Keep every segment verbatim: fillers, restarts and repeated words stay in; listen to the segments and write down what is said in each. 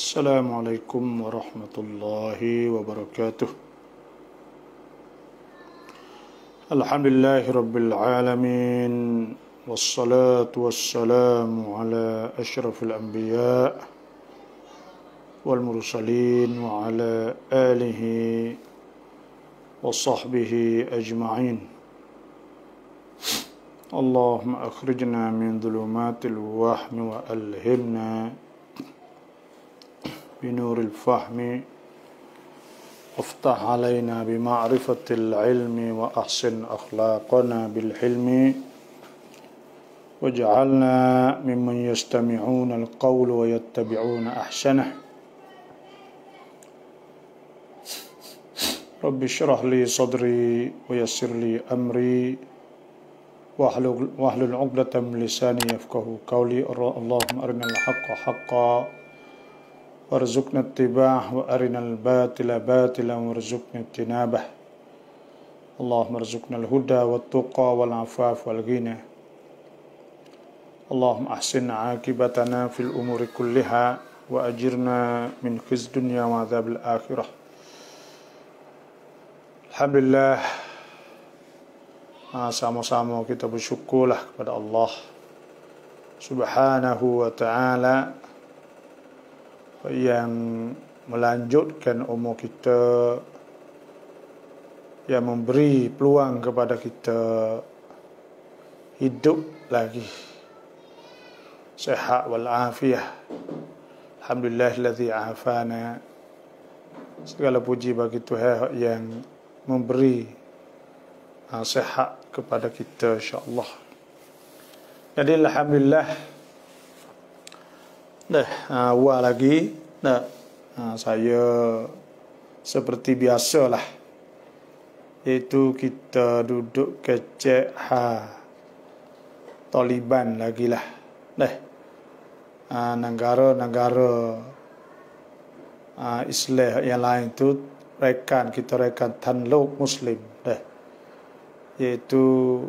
Assalamualaikum warahmatullahi wabarakatuh. Alhamdulillahi rabbil alamin. Wassalatu wassalamu ala ashrafil anbiya wal mursalin wa ala alihi wa sahbihi ajma'in. Allahumma akhrijna min dhulumatil wahmi wa alhimna بنور الفهم وافتح علينا بمعرفة العلم وأحسن أخلاقنا بالحلم واجعلنا ممن يستمعون القول ويتبعون أحسنه رب اشرح لي صدري ويسر لي أمري واحلل عقدة من لساني يفقهوا قولي اللهم أرنا الحق حقا warzuqna ittiba'ah wa arinal batila batilan warzuqna ijtinabah. Allahumma arzuqna al-huda wat-tuqa wal-'afaf wal-ghina. Allahumma ahsin 'aqibatana fil umuri kulliha wa ajirna min khizyi dunya wa 'adzabil akhirah. Alhamdulillah, sama-sama kita bersyukurlah kepada Allah Subhanahu wa ta'ala yang melanjutkan umur kita, yang memberi peluang kepada kita hidup lagi sihat wal afiyah. Alhamdulillahilladzi afana. Segala puji bagi Tuhan yang memberi uh, sihat kepada kita, insya-Allah. Jadi alhamdulillah. Dah, awal lagi, dah, saya seperti biasalah, iaitu kita duduk kecek ha Taliban lagi lah, dah, negara-negara Islam yang lain tu rekan kita rekan tanluk Muslim, dah, iaitu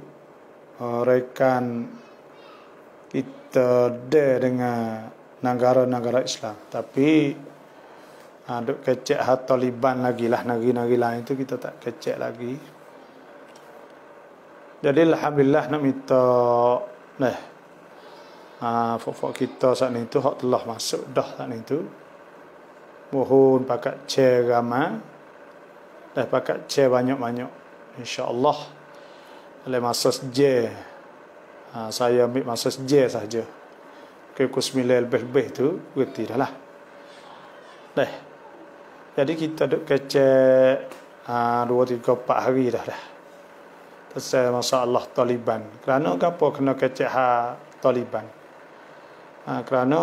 rekan kita dah dengan negara-negara Islam, tapi ha, duk kecek hat Taliban lagi lah, negeri-negeri lain itu kita tak kecek lagi. Jadi alhamdulillah nak minta nah ha, fok-fok kita saat ni tu hak telah masuk dah saat ni tu. Mohon pakat share ramai, dah pakat share banyak-banyak, insya-Allah. Oleh masa seje, ha, saya ambil masa seje saja. Ke sembilan lebih-lebih tu berhenti dah lah. Dah. Jadi kita duk kecek dua, tiga, empat hari dah dah. Selesai masalah Taliban. Kerana apa kena kecek ha Taliban? Ha, kerana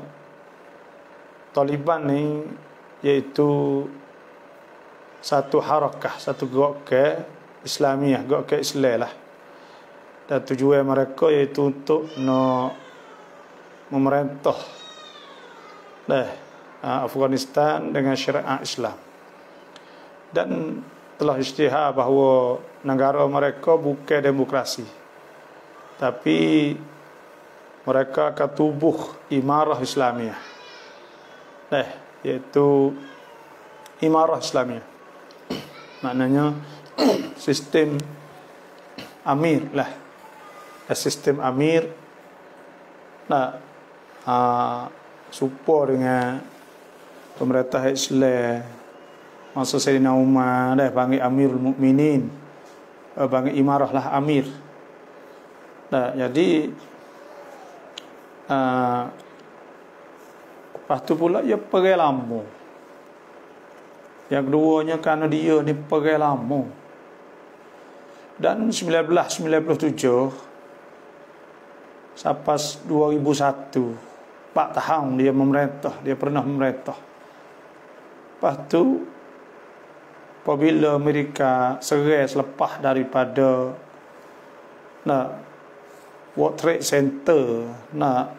Taliban ni iaitu satu harakah, satu gerakan Islamiah, gerakan Islam lah. Dan tujuan mereka iaitu untuk nak memerintah dah Afghanistan dengan syariat Islam, dan telah isytihar bahawa negara mereka bukan demokrasi, tapi mereka akan tubuh imarah Islamiah, dah, iaitu imarah Islamiah maknanya sistem amir lah, sistem amir nak Uh, support dengan pemerintah Islam masa Sayyidina Umar, dah panggil Amirul Mukminin, uh, panggil imarah lah Amir. Dah, jadi uh, lepas tu pula ia pergi lama. Yang keduanya kerana dia ni pergi lama. Dan sembilan belas sembilan puluh tujuh sampai dua ribu satu, empat tahun dia memerintah, dia pernah memerintah. Lepas tu apabila Amerika serai selepas daripada nak World Trade Center, nak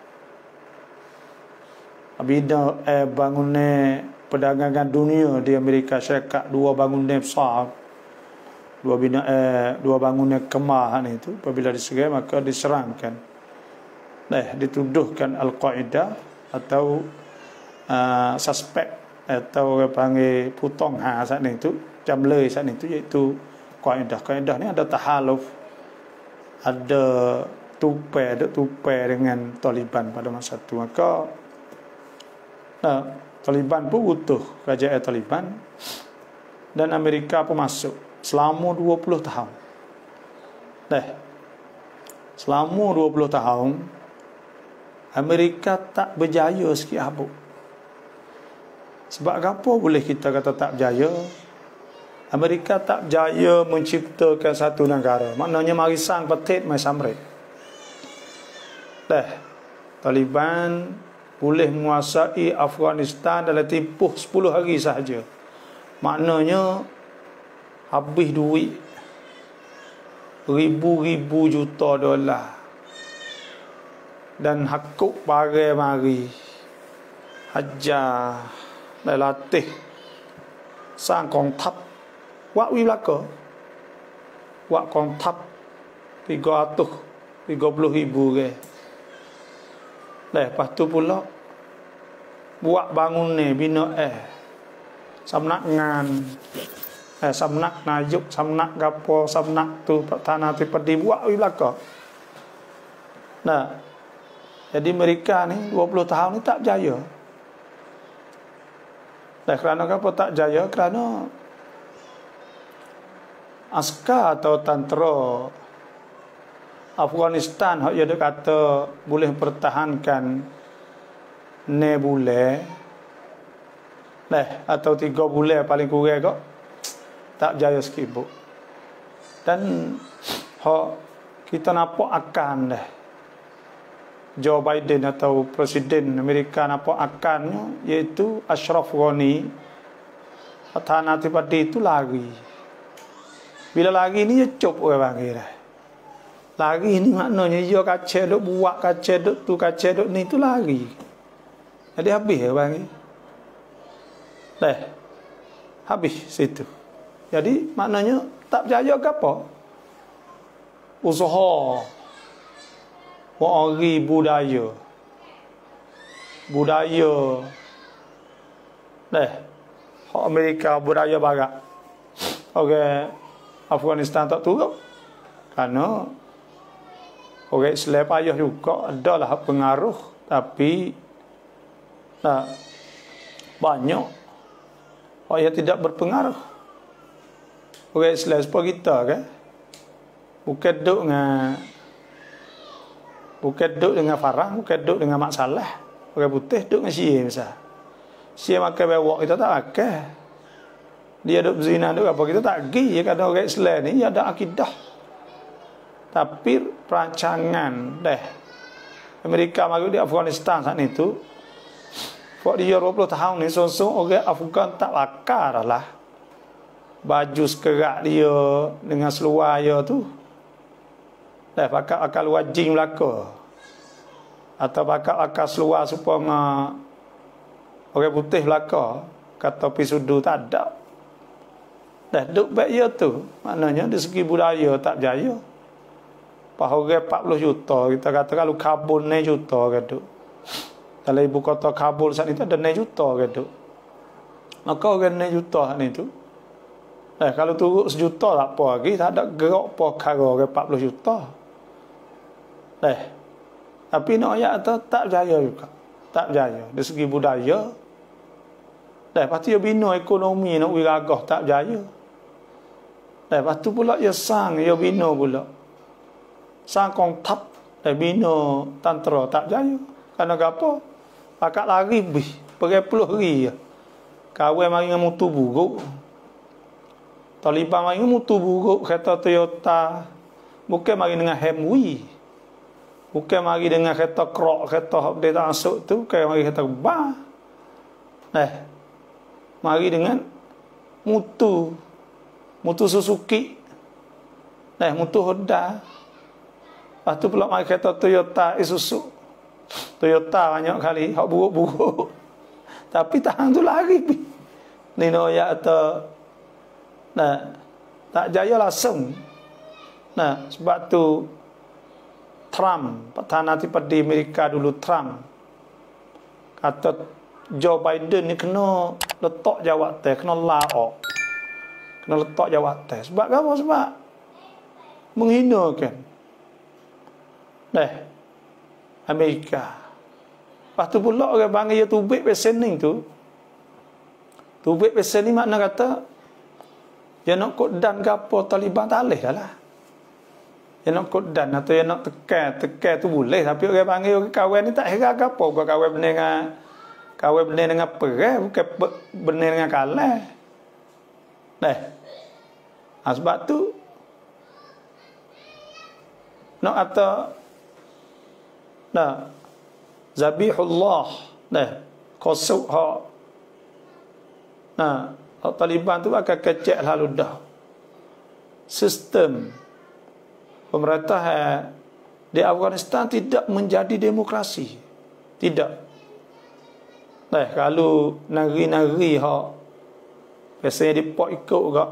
bina eh, bangunan perdagangan dunia di Amerika Syarikat, dua bangunan besar, dua bina eh, dua bangunan kemah ni itu, apabila diserai maka diserangkan. Nah, dituduhkan Al-Qaeda atau uh, suspek atau orang panggil putong ha saat itu jam lei saat itu iaitu kaedah kaedah ni ada tahaluf, ada tupai ada tupai dengan Taliban pada masa itu. Maka nah, Taliban pun butuh kerajaan Taliban dan Amerika pun masuk selama dua puluh tahun. Dah selama dua puluh tahun Amerika tak berjaya sikit habuk. Sebab apa boleh kita kata tak berjaya? Amerika tak berjaya menciptakan satu negara. Maknanya mari sang petit mai samret. Dah Taliban boleh menguasai Afghanistan dalam tempoh sepuluh hari sahaja. Maknanya habis duit ribu-ribu juta dolar dan hakuk barang mari hajar dan latih sang kong tap wak wi belaka wak kong tap tiga ratus tiga puluh ribu ke. Lepas tu pula buat bangun ni bina eh samnak ngan eh samnak najuk samnak gapo samnak tu tanah tu pedi buat wi belaka. Nah, jadi mereka ni dua puluh tahun ni tak berjaya. Nah, kerana apa tak berjaya? Kerana askar atau tentera Afghanistan hak dia kata boleh pertahankan ne bulan nah atau tiga bulan paling kurang kok tak berjaya sikit. Dan hak kita nampak akan dah Joe Biden atau Presiden Amerika nampak akannya iaitu Ashraf Ghani Tanah Tipadi itu lari. Bila lari ni dia cop orang panggil dah. Lari ni maknanya dia kacau duk buat kacau duk tu kacau duk ni tu lari. Jadi habis orang panggil. Dah. Habis situ. Jadi maknanya tak berjaya ke apa? Usaha wari budaya budaya dah hak Amerika budaya barat orang Afghanistan tak turut kerana orang Islam payah juga adalah pengaruh tapi nah, banyak orang yang tidak berpengaruh orang Islam seperti kita kan bukan duduk dengan bukan duduk dengan farah, bukan duduk dengan masalah. Orang putih duduk dengan Syiah misal. Syiah makan bewak, kita tak makan. Dia duduk berzina, duduk apa, kita tak pergi. Kadang orang Islam ni ada akidah. Tapi perancangan dah Amerika mari di Afghanistan saat itu buat dia dua puluh tahun ni sosok orang Afghan tak bakar lah. Baju sekerak dia dengan seluar dia tu dah pakai akal wajing belaka atau pakai akal seluar supaya orang putih belaka kata pisudu tak ada dah duk baik dia tu maknanya dari segi budaya tak berjaya. Orang empat puluh juta kita kata kalau Kabul enam juta gitu dalam ibu kota Kabul saat itu ada enam juta gitu maka orang enam juta ni tu dah kalau turut sejuta tak apa lagi tak ada gerak apa kara orang empat puluh juta. Eh, tapi nak ayat tu tak berjaya juga. Tak berjaya. Dari segi budaya. Dah, lepas tu dia bina ekonomi nak wiragah tak berjaya. Dah, lepas tu pula dia sang, dia bina pula. Sang kong tap, dia bina tentera tak berjaya. Kerana apa? Pakat lari bih, pergi puluh hari. Kawan mari dengan mutu buruk. Taliban mari dengan mutu buruk, kereta Toyota. Bukan mari dengan Humvee. Bukan mari dengan kereta krok, kereta hak dia tak masuk tu, bukan mari kereta bah. Eh, mari dengan mutu, mutu Suzuki, eh, mutu Honda. Lepas tu pula mari kereta Toyota Isuzu. Toyota banyak kali, hak buruk-buruk. Tapi tahan tu lari. Ni noyak atau, nah, tak jaya langsung. Nah, sebab tu Trump, Tanah Tipadi Amerika dulu Trump kata Joe Biden ni kena letak jawatan, kena laok, kena letak jawatan. Sebab apa? Sebab menghinakan deh Amerika. Lepas tu pula orang panggil dia tubik pesening tu. Tubik pesening makna kata dia nak kodan ke apa Taliban tak boleh dah lah. Dia nak kodan atau dia nak tekan, tekan tu boleh. Tapi orang panggil orang kawan ni tak heran ke apa. Bukan kawan benar dengan kawan benar dengan perang, bukan benar dengan kalah. Dah. Ha, sebab tu nak kata dah zabihullah dah kosuk hak nah hak Taliban tu akan kecek lalu dah sistem pemerintahan di Afghanistan tidak menjadi demokrasi, tidak. Nah kalau negeri-negeri hak biasanya dipok ikut gak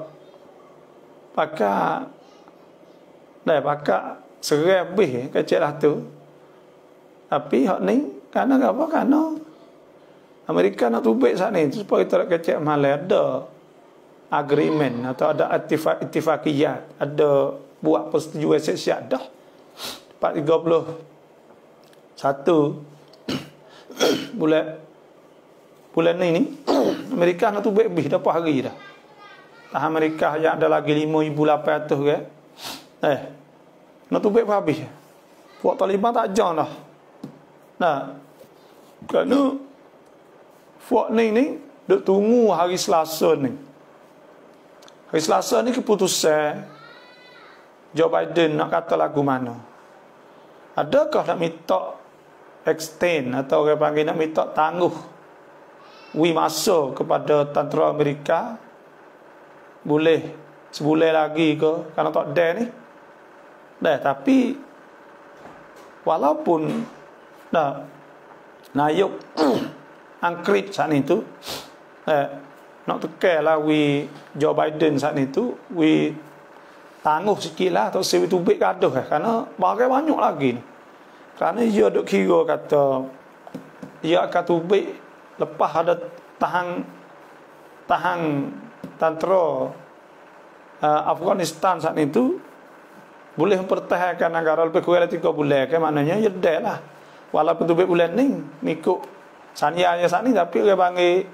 pakak dah pakak serai habis kecek lah tu. Tapi hak ni kerana apa? Kerana Amerika nak tubik saat ni supaya kita nak kecek Malaysia ada agreement atau ada ittifaq ittifaqiyat, ada buat persetujuan siap-siap dah. empat tiga puluh satu bulan bulan ni ni Amerika nak tubik lebih dah empat hari dah. Tahan Amerika yang ada lagi lima ribu lapan ratus ke. Eh nak tubik habis. Buat Taliban tak jauh dah. Nah, kerana Fuak ni ni duk tunggu hari Selasa ni. Hari Selasa ni keputusan Joe Biden nak kata lagu mana. Adakah nak minta extend atau orang panggil nak minta tangguh wi masa kepada tentera Amerika boleh sebulan lagi ke kerana tak ada ni. Dah, tapi walaupun dah nayuk angkrit saat itu eh, nak tekan lah wi Joe Biden saat itu wi tangguh sikit lah atau sewi tubik gaduh eh, kerana bagai banyak lagi ni. Kerana dia duk kira kata dia akan tubik lepas ada tahan tahan tentera uh, Afghanistan saat itu boleh mempertahankan negara lebih kurang tiga bulan kan, maknanya ya dah lah walaupun tubik bulan ni mengikut sanianya saat ni, tapi orang panggil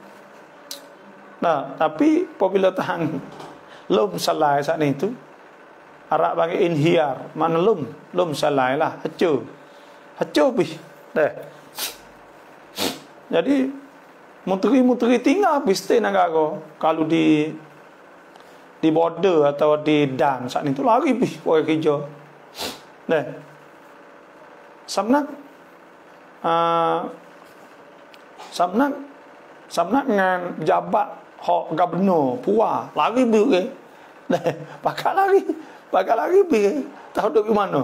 nah, tapi apabila tahan lum salai saat ni tu Arab panggil inhiar, mana lum lum salai lah, hancur hancur bih dah. Jadi menteri-menteri tinggal habis stay negara kalau di di border atau di dan saat ni tu lari bih orang kerja dah. Samnak uh, Samnak Samnak dengan jabat hak gubernur Puah lari bi ke. Dah, pakak lari, pakak lari bi. Tahu duk di mana?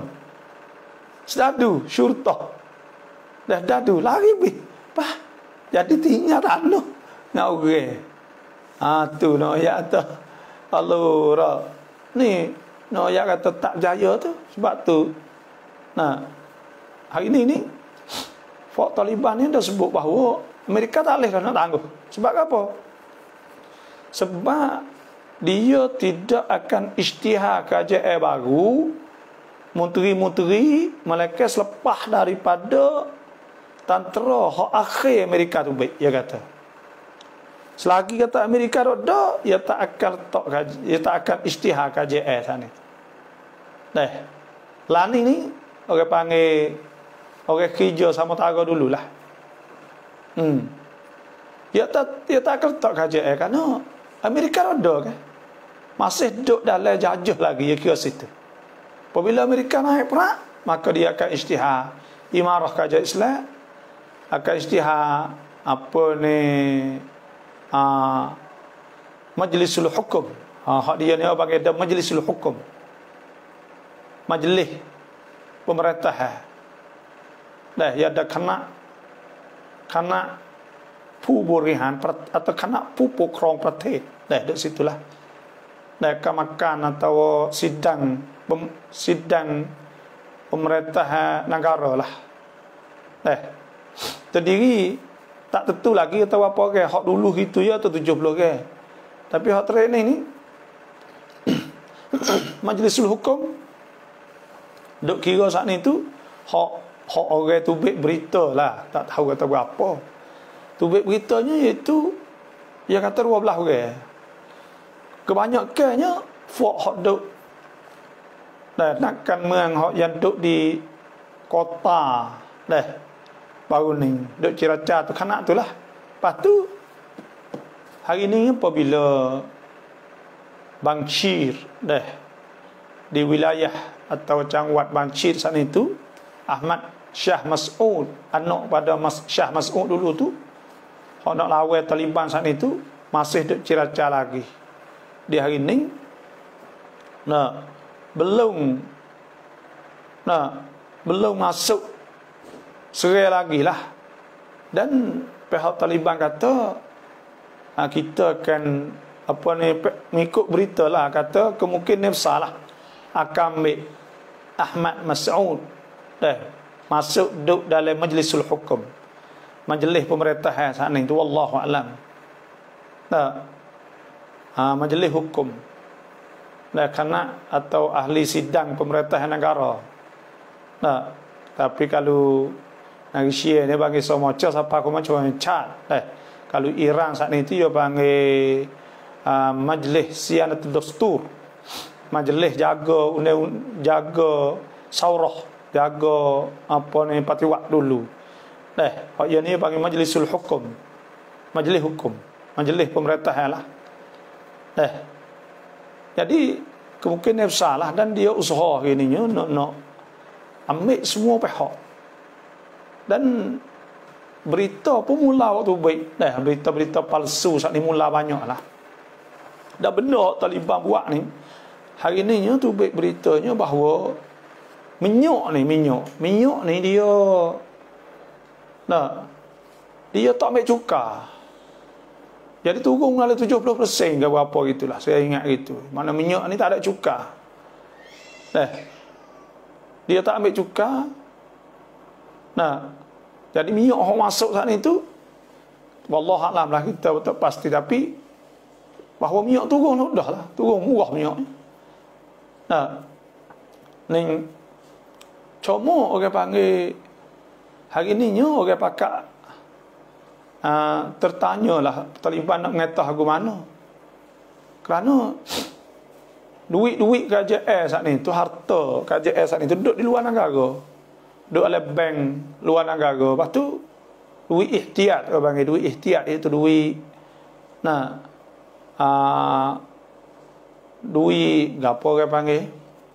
Sedadu syurtah. Dah dadu lari bi. Pah. Jadi tinggal tanah ngau ge. Ha tu no ya tu. Kalau ra ni no ya kata tak jaya tu sebab tu. Nah, hari ni ni Fort Taliban ni dah sebut bahawa Amerika tak boleh nak tangguh. Sebab apa? Sebab dia tidak akan isytihar kajian baru menteri-menteri Malaysia selepas daripada tentera hak akhir Amerika tu baik, dia kata. Selagi kata Amerika ada, dia tak akan tak kaji, dia tak akan isytihar kajian sana. Dah. Lani ni orang panggil orang kerja sama tara dululah. Hmm. Dia tak dia tak akan tak kajian kerana Amerika ada kan. Masih duduk dalam jajah lagi dia kira situ. Apabila Amerika naik perang, maka dia akan isytihar imarah kajian Islam, akan isytihar apa ni uh, majlisul hukum. Ha hak dia ni bagi ada majlisul hukum. Majlis pemerintahan. Dah ya ada kena kena pu burihan atau kena pu pokrangประเทศ dah di situlah. Dah kemakan atau sidang pem, sidang pemerintah negara lah. Dah terdiri tak tentu lagi atau apa ke hak dulu gitu ya atau tujuh puluh ke. Tapi hak training ni Majlisul Hukum duk kira saat ni tu hak hak orang tubik berita lah, tak tahu kata berapa. Tubik beritanya iaitu dia kata dua belas orang. Kebanyakannya fok hak duk dan nakkan มือง hak yang duk di kota dah baru ni duk Cilacap tu kanak tu lah. Lepas tu hari ni apabila Bangshir dah di wilayah atau Cangwat Bangshir saat itu Ahmad Shah Mas'ud, anak pada Mas Shah Mas'ud dulu tu, hak nak lawan Taliban saat itu masih duk Cilacap lagi. Di hari ni nah belum nah belum masuk serai lagi lah. Dan pihak Taliban kata ha, kita akan apa ni mengikut berita lah, kata kemungkinan besar lah akan ambil Ahmad Mas'ud dah masuk duduk dalam Majlisul Hukum, majlis pemerintahan saat ni tu, wallahu alam. Nah, ha, majlis hukum nah kanak atau ahli sidang pemerintahan negara. Nah, tapi kalau Malaysia ni bagi semua macam siapa aku macam cat eh kalau Iran saat ni tu dia panggil uh, Majlis Sianatul Dastur, majlis jaga undang jaga saurah, jaga apa ni patiwak dulu. Eh, hak yang ni panggil Majlisul Hukum, majlis hukum, majlis pemerintahan lah. Eh, jadi kemungkinan besar lah, dan dia usaha gininya nak nak ambil semua pihak. Dan berita pun mula waktu baik dah, berita-berita palsu saat ni mula banyak lah. Dah benda Taliban buat ni hari ni tu baik beritanya bahawa minyak ni minyak minyak ni dia nah dia tak ambil cukai. Jadi turun ala tujuh puluh peratus ke berapa gitulah, saya ingat gitu. Mana minyak ni tak ada cukai. Eh, dia tak ambil cukai. Nah, jadi minyak orang masuk saat itu wallahu alam lah, kita tak pasti, tapi bahawa minyak turun dah lah, turun murah minyak. Nah, ni cuma orang panggil hari ni nya orang pakak uh, tertanyalah Taliban nak ngetah ke mana. Kerana duit-duit K J S saat ni tu, harta K J S saat ni tu duduk di luar negara, duduk oleh bank luar negara. Lepas tu duit ihtiyat, orang panggil duit ihtiyat, iaitu duit nah uh, duit apa orang panggil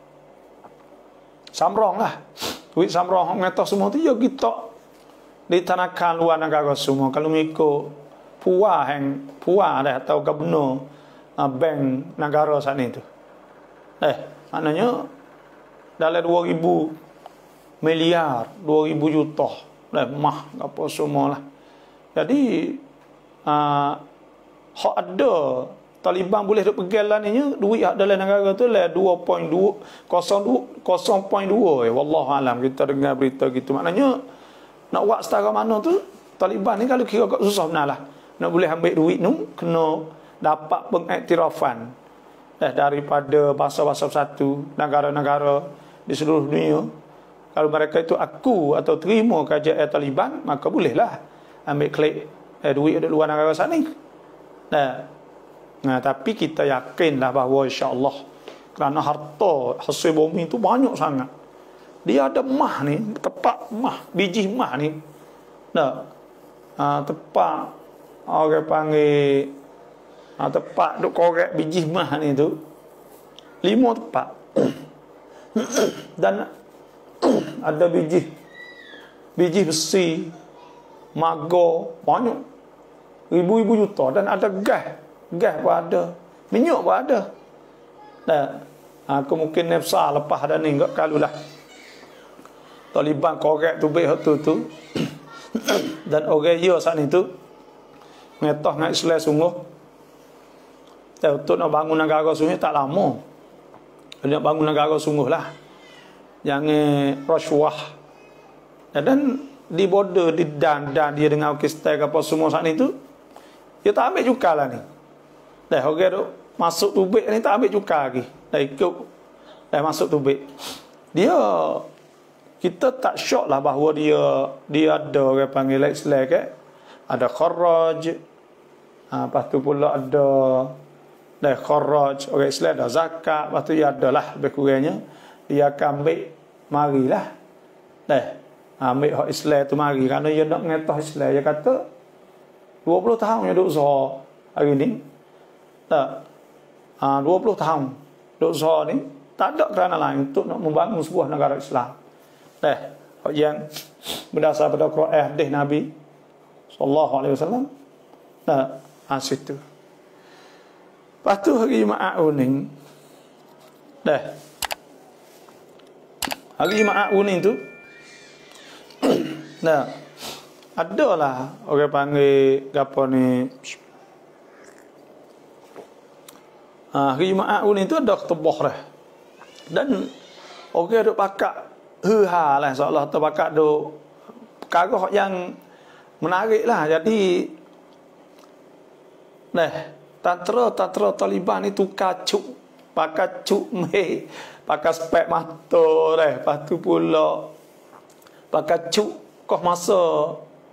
samrong lah, duit samrong ngetah semua tu ya kita ditanakan luar negara semua. Kalau mengikut puah yang puah dah atau gubernur uh, bank negara saat ni tu, eh maknanya dalam dua ribu miliar, dua ribu juta dah mah apa semua lah. Jadi uh, hak ada Taliban boleh duk pegang lah ni duit hak dalam negara tu lah dua perpuluhan dua kosong perpuluhan dua eh, wallahu alam, kita dengar berita gitu. Maknanya nak buat setara mana tu Taliban ni kalau kira kat susah benar lah. Nak boleh ambil duit tu kena dapat pengiktirafan eh, daripada bangsa-bangsa satu, negara-negara di seluruh dunia. Kalau mereka itu aku atau terima kajian Taliban, maka bolehlah ambil klik eh, duit dari luar negara sana. Nah, nah, tapi kita yakinlah bahawa insya-Allah kerana harta hasil bumi itu banyak sangat. Dia ada mah ni, tepat mah, biji mah ni. Nah, ha, tepat orang panggil ha, tepat duk korek biji mah ni tu. Lima tepat. Dan ada biji biji besi, mago, banyak ribu-ribu juta. Dan ada gas, gas pun ada, minyak pun ada. Dan aku mungkin nafsa lepas ada ni enggak kalau lah Taliban korek tu baik tu tu dan orang dia saat ni tu ngetah nak Islam sungguh. Dan untuk nak bangun negara sungguh tak lama. Nak bangun negara sungguh lah, jangan rasuah. Dan di border di dan dan dia dengan orkestra ke apa semua saat ni tu, dia tak ambil cukai lah ni. Dah orang okay, duk masuk tubik ni tak ambil cukai lagi. Dah ikut dah masuk tubik. Dia kita tak syok lah bahawa dia dia ada orang panggil Islam ke, ada kharaj, ha, lepas tu pula ada dah kharaj orang Islam, ada zakat, lepas tu dia ada lah lebih kurangnya dia akan ambil marilah dah ambil hak Islam tu mari kerana dia nak mengetah Islam. Dia kata dua puluh tahun dia duduk usaha hari ni tak, ha, dua puluh tahun duduk usaha ni tak ada kerana lain untuk nak membangun sebuah negara Islam. Dah, yang berdasar pada Quran hadis Nabi sallallahu alaihi wasallam. Nah, ha, situ. Lepas tu hari Jumaat kuning. Dah. Hari Jumaat kuning tu. Nah, adalah orang panggil gapo ni. Ah, hari Jumaat kuning tu ada ketebah dah. Dan orang duk pakak ha lah seolah terbakar do perkara yang menarik lah. Jadi nah tantera-tantera Taliban ni tukar cuk pakai cuk meh pakai spek mata dah. Lepas tu pula pakai cuk kau masa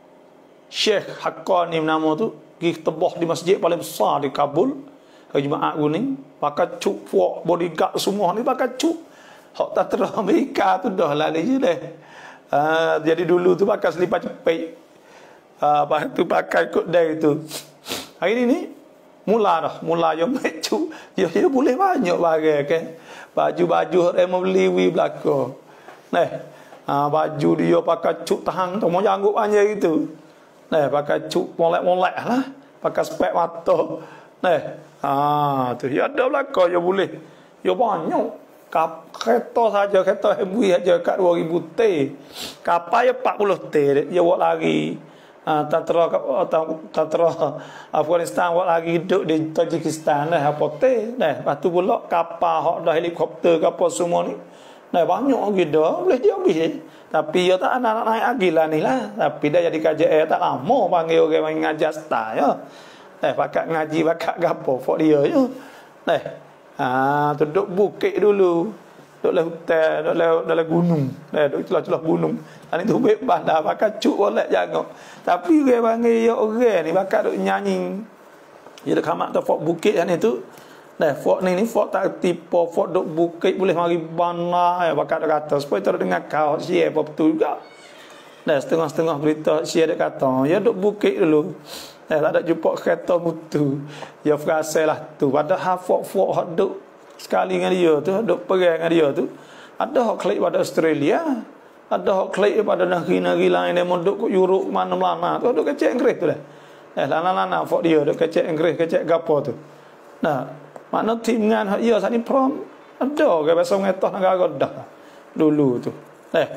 Syekh Haqqani nama tu pergi tebah di masjid paling besar di Kabul hari Jumaat kuning, pakai cuk fuak bodyguard semua ni pakai cuk. Hak tentera Amerika tu dah lah dia dah. Uh, jadi dulu tu pakai selipar cepik. Uh, lepas tu pakai kot day tu. Hari ni ni mula dah, mula yang mecu. Dia dia boleh banyak barang kan. Baju-baju orang mau beli wi belaka. Nah, uh, baju dia pakai cuk tahan tu mau janggut panjang gitu. Nah, pakai cuk molek-molek lah, pakai spek mata. Nah, ah tu ya ada belaka dia boleh. Ya banyak. Kap, kereta saja, kereta hebui saja kat dua ribu T. Kapal ya empat puluh T. Dia buat lagi. Uh, tentera, tentera Afghanistan buat lagi hidup di Tajikistan. Nah, apa T. Nah, lepas tu pula kapal, hak dah helikopter, kapal semua ni. Nah, banyak lagi dah. Boleh dia habis. Eh. Tapi dia tak nak naik lagi lah ni lah. Tapi dah jadi K J R tak lama panggil orang yang ngajar star ya. Nah, pakat ngaji, pakat gapo. Fok dia je. Nah. Ah, ha, duduk bukit dulu. Duduk dalam hutan, duduk dalam, dalam gunung. Eh, duduk celah-celah gunung. Ini tu bebas dah, pakai cuk boleh jangan. Tapi dia panggil ya orang ni pakai duduk nyanyi. Dia duduk kamak tu fok bukit kan itu. Nah, fok ni ni fok tak tipu, fok duduk bukit boleh mari bana ya pakai duk kata supaya tak dengar kau share apa betul juga. Nah, setengah-setengah berita share duk kata, ya duduk bukit dulu. Eh, tak ada jumpa kereta mutu. Ya frasa lah tu. Padahal fok-fok hak duk sekali dengan dia tu, duk perang dengan dia tu. Ada hak klik pada Australia, ada hak klik pada negeri-negeri lain yang duk ke Europe mana-mana tu, duk kecek Inggeris tu dah. Eh, lana-lana fok dia duk kecek Inggeris, kecek gapo tu. Nah, makna tim dengan hak dia saat ni prom ada ke bahasa ngetah negara dah dulu tu. Eh.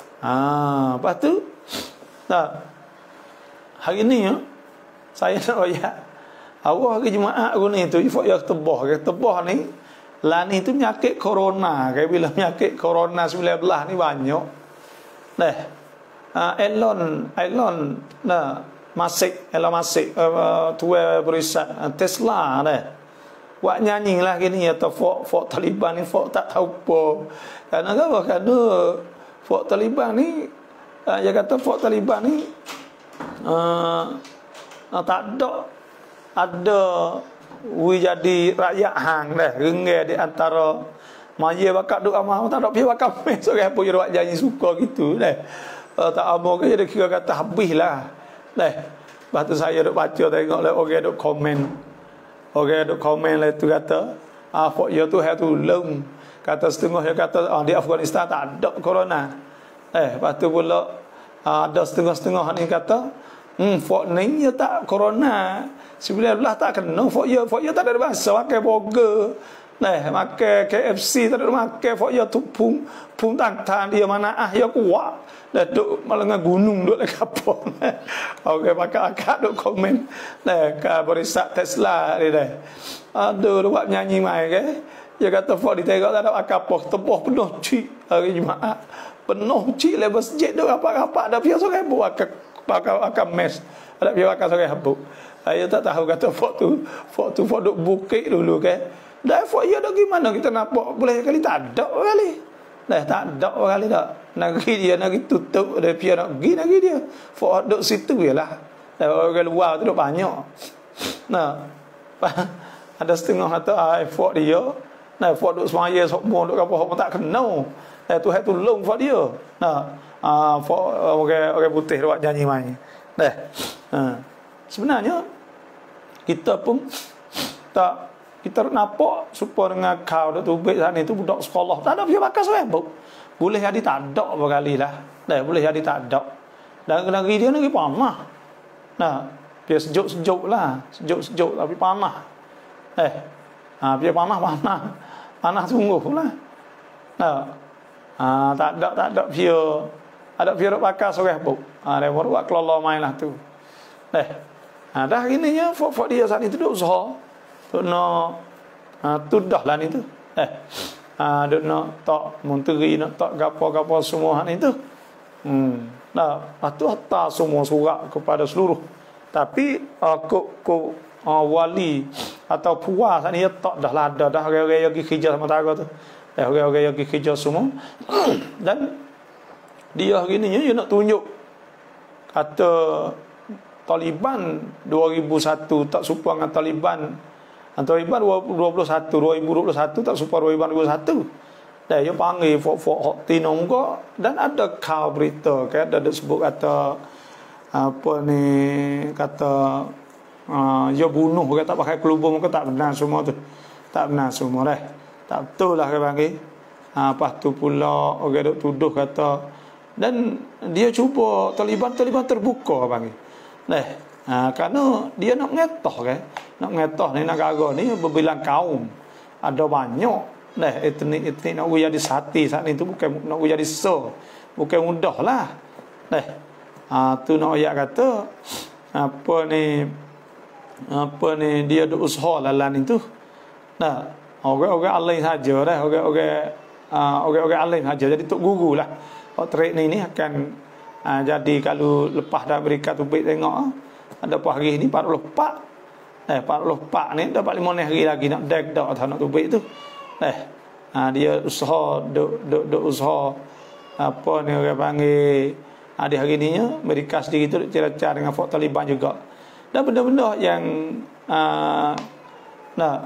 Ah, lepas tu nah hari ni ya saya nak ayat awal hari Jumaat aku ni tu ifak ya tebah ke tebah ni lah ni tu penyakit corona ke bila penyakit corona sembilan belas ni banyak nah uh, Elon Elon nah Musk Elon Musk uh, tua perusahaan uh, Tesla dah buat nyanyi lah gini atau fok fok Taliban ni fok tak tahu apa kerana apa kerana fok Taliban ni uh, dia kata fok Taliban ni uh, Nah, tak ada ada we jadi rakyat hang dah rengai di antara maya bakat duk amal tak ada pi bakat mes orang pun buat janji suka gitu dah uh, tak amal ke dia kira kata habislah dah lepas tu saya duk baca tengok lah orang duk komen orang duk komen lah tu kata ah fok yo tu hai tu long kata setengah dia kata ah, di Afghanistan tak ada corona eh lepas tu pula ah, ada setengah-setengah ni kata Hmm, fok ni ya tak corona. sembilan belas tak kena. Fok ya, fok ya tak ada bahasa makan burger. Nah, makan K F C tak ada makan. Fok ya tu pung pung tang-tang dia mana ah ya kuat. Dah duk malang gunung duk dekat kapal. Okey, pakak-pakak duk komen. Nah, ke perusahaan Tesla ni dah. Aduh, buat nyanyi mai ke. Dia kata fok ditengok tak ada kapal, tebah penuh cik hari Jumaat. penuh cik le masjid tu apa-apa ada biasa kan buat akan akan mes. Ada biasa akan sore habuk. Saya tak tahu kata fok tu, fok tu fok duk bukit dulu kan. Dah fok ya dah gimana kita nampak boleh kali tak ada kali. Dah tak ada kali tak. Negeri dia negeri tutup dia pia nak pergi negeri dia. Fok duk situ jelah. Dah orang luar tu duk banyak. Nah. Ada setengah kata ai fok dia. Nah fok duk semaya semua duk apa pun tak kena. Eh Tuhan tolong fok dia. Nah, ah fok orang orang putih buat nyanyi main. Dah. Ha. Sebenarnya kita pun tak kita nampak supaya dengan kau tu baik sana itu budak sekolah tak ada dia bakal sebab boleh jadi tak ada berkali lah dah boleh jadi tak ada dan negeri dia negeri panah nah dia sejuk-sejuk lah sejuk-sejuk tapi panah eh ha, dia panah panah panah sungguh lah nah ha, tak ada tak ada dia ada dia bakal sebab ha, dia baru buat kelola main lah tu eh ha, dah ininya fok-fok dia saat itu duk usaha duk nak ha, tu dah lah ni tu eh ha, duk nak tak menteri nak tak gapo-gapo semua ni tu hmm dah patu hantar semua surat kepada seluruh tapi uh, kok kok uh, wali atau puas ni tak dah lah ada dah orang-orang yang pergi kerja sama tara tu eh orang-orang yang pergi kerja semua dan dia hari ni dia nak tunjuk kata Taliban dua ribu satu tak serupa dengan Taliban Taliban dua ribu dua puluh satu dua ribu dua puluh satu tak serupa dua ribu dua puluh satu dah dia panggil fok-fok hot tinong ko dan ada kau berita kan ada sebut kata apa ni kata uh, dia bunuh kata pakai kelubung ke tak benar semua tu tak benar semua dah tak betul lah dia panggil ha, lepas tu pula orang duk tuduh kata dan dia cuba Taliban Taliban terbuka panggil nah ha, kerana dia nak mengetah kan nak mengetah ni negara ni berbilang kaum ada banyak nah etnik-etnik nak jadi satu saat ni tu bukan nak jadi so bukan mudah lah nah ha, tu nak ayat kata apa ni apa ni dia ada usaha lalan itu nah orang-orang alim saja dah orang-orang uh, orang-orang alim saja jadi tok guru lah trade ni ni akan uh, jadi kalau lepas dah Amerika tu baik tengok uh, ada apa hari ni empat puluh empat eh empat puluh empat ni dapat lima hari lagi nak dek dak atau nak tu baik tu eh uh, dia usaha duk duk duk usaha apa ni orang panggil uh, di hari ni Amerika sendiri tu cerita dengan Fort Taliban juga dan benda-benda yang uh, nah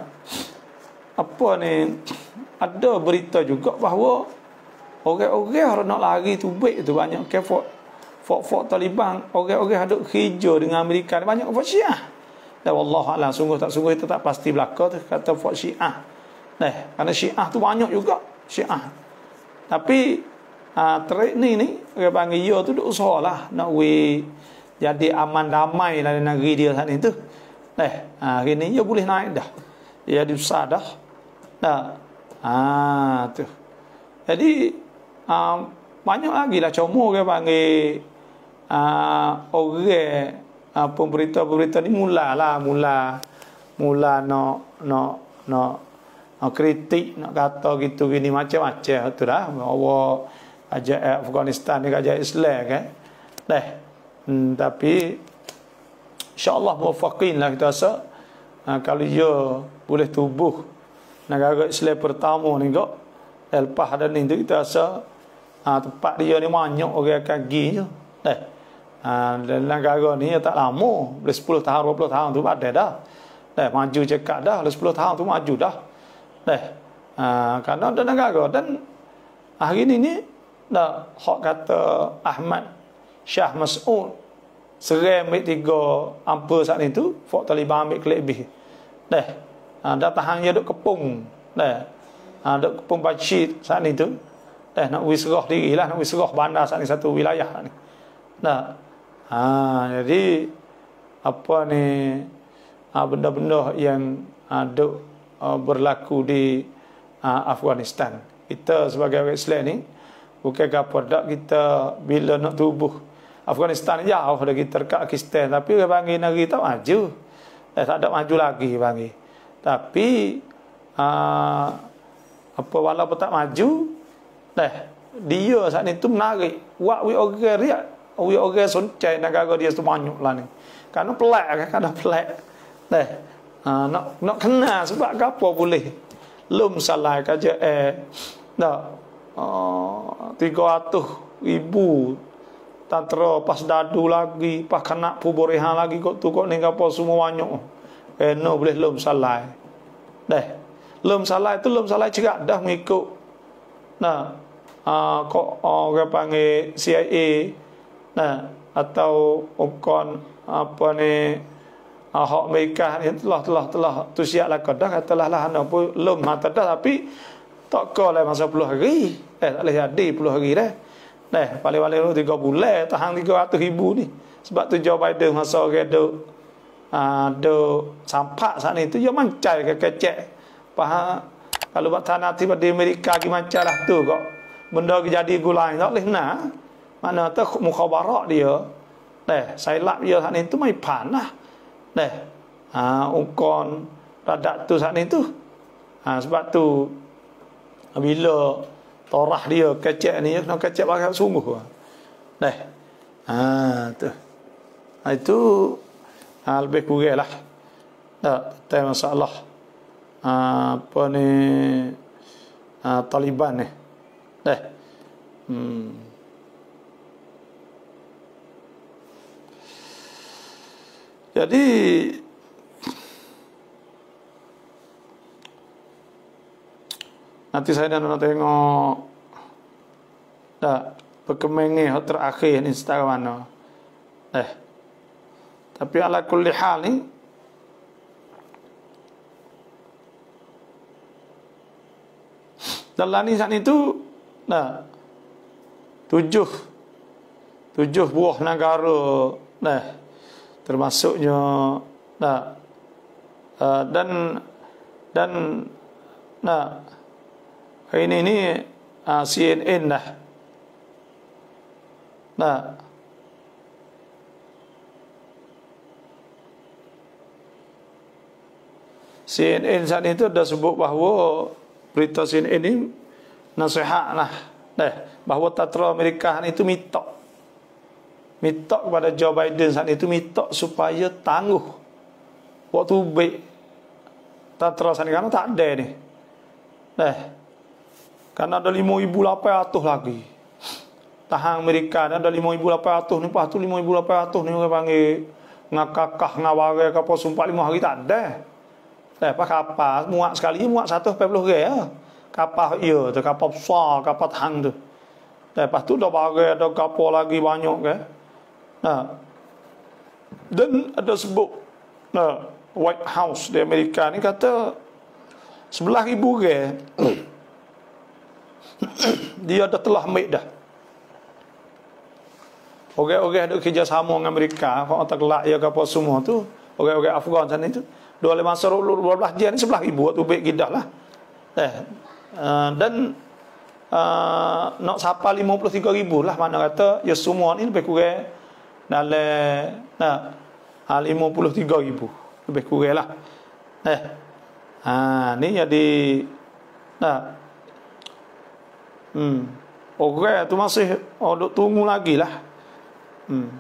apa ni ada berita juga bahawa orang-orang nak lari tu baik tu banyak ke Fort Fort, Fort Taliban orang-orang ada kerja dengan Amerika banyak Fort Syiah dan wallahualam sungguh tak sungguh itu tak pasti belaka tu kata Fort Syiah nah kerana Syiah tu banyak juga Syiah tapi uh, trade ni ni orang panggil dia tu duk usaha lah nak we jadi aman damai dalam negeri dia sana itu nah hari ni dia boleh naik dah dia jadi besar dah nah ah tu jadi uh, banyak lagi lah cuma orang panggil uh, orang uh, pemberita-pemberita ni mulalah mula mula nak nak nak nak kritik nak kata gitu gini macam-macam tu dah bahawa ajak Afghanistan ni ajak Islam kan dah hmm, tapi insya-Allah muwafaqin lah kita rasa uh, kalau dia boleh tubuh negara Islam pertama ni kok lepas ada ni tu kita rasa ha, tempat dia ni banyak orang akan pergi je dah ha, dan negara ni tak lama boleh sepuluh tahun dua puluh tahun tu ada dah dah maju cekak dah sepuluh tahun tu maju dah dah ha, kerana ada negara dan hari ni ni dah hak kata Ahmad Shah Mas'ud seram ambil tiga ampa saat ni tu Fort Taliban ambil kelebih dah ha, dah tahan dia duk kepung dah ha, duk kepung Bashir saat ni tu dah nak wisrah diri lah nak wisrah bandar saat ni satu wilayah ni dah ha, jadi apa ni ha, benda-benda yang ha, duk ha, berlaku di ha, Afghanistan kita sebagai orang Islam ni bukan apa dak kita bila nak tubuh Afghanistan jauh dah kita dekat Pakistan tapi orang panggil negeri tak maju dah tak ada maju lagi panggil tapi uh, apa walaupun tak maju dah dia saat ni tu menarik. Wak wi orang riak, wi orang soncai negara dia tu banyak lah ni. Karena pelik kan, kadang pelik. Dah. Ha, nak nak kenal sebab apa boleh. Lum salah kaja eh. Dah. Uh, tiga ratus ribu tantara pas dadu lagi, pas kena puborehan lagi kok tu kok ni apa semua banyak. Eh no boleh lum salah. Dah. Lum salah itu lum salah cerak dah mengikut. Nah, uh, kok orang panggil C I A. Nah, atau ukon apa ni uh, hak mereka ni telah telah telah tu siap lah dah katalah lah ana pun lum mata dah tapi tak kau lah masa puluh hari. Eh tak boleh jadi puluh hari dah. Nah, paling-paling tiga bulan tahan tiga ratus ribu ni. Sebab tu Joe Biden masa orang duk ah duk sampak saat ni tu dia mancai ke kecek. Faham? Kalau buat tanah tiba di Amerika gi mancai lah tu kok. Benda jadi gulai tak boleh nak. Mana tu mukhabarat dia. Nah, saya lap dia saat ni tu mai pan lah. Nah. Ah ukon radak tu saat ni tu. Ah sebab tu bila torah dia kecek ni kena kecek pakai sungguh. Dah. Ha tu. Ha, itu ha, lebih kurang lah. Dah, tak masalah. Ha, apa ni ha, Taliban ni. Dah. Hmm. Jadi nanti saya nak tengok dah perkembangan yang terakhir ni setara mana. Eh. Tapi ala kulli hal ni dalam ni saat itu dah tujuh tujuh buah negara dah termasuknya dah uh, dan dan nah hari ini ni uh, C N N dah. Nah. C N N saat itu dah sebut bahawa berita C N N ini nasihat lah. Dah, bahawa tentera Amerika itu minta minta kepada Joe Biden saat itu minta supaya tangguh waktu baik tentera saat ini karena tak ada ni. Dah. Karena ada lima ribu lapan ratus lagi. Tahan Amerika ada lima ribu lapan ratus ni, lepas tu lima ribu lapan ratus ni orang panggil ngakakah ngaware kapal sumpah lima hari tak ada. Eh, pas kapal muat sekali muat seratus empat puluh gram ya. Kapal ia tu kapal besar, kapal tahan tu. Lepas tu dah bagai ada kapal lagi banyak ke. Nah. Dan ada sebut nah, White House di Amerika ni kata sebelas ribu gram. Dia dah telah ambil dah. Orang-orang duk kerjasama dengan Amerika, kalau tak kelak ya kapal semua tu, orang-orang Afghan sana itu, dua lima dua belas jam ni sebelah ribu waktu baik gidah lah. Eh, uh, dan uh, nak sapa lima puluh tiga ribu lah mana kata ya semua ni lebih kurang dalam nah lima puluh tiga ribu lebih kurang lah. Eh, ha ni jadi nah Hmm. Orang tu masih oh, duk tunggu lagi lah. Hmm.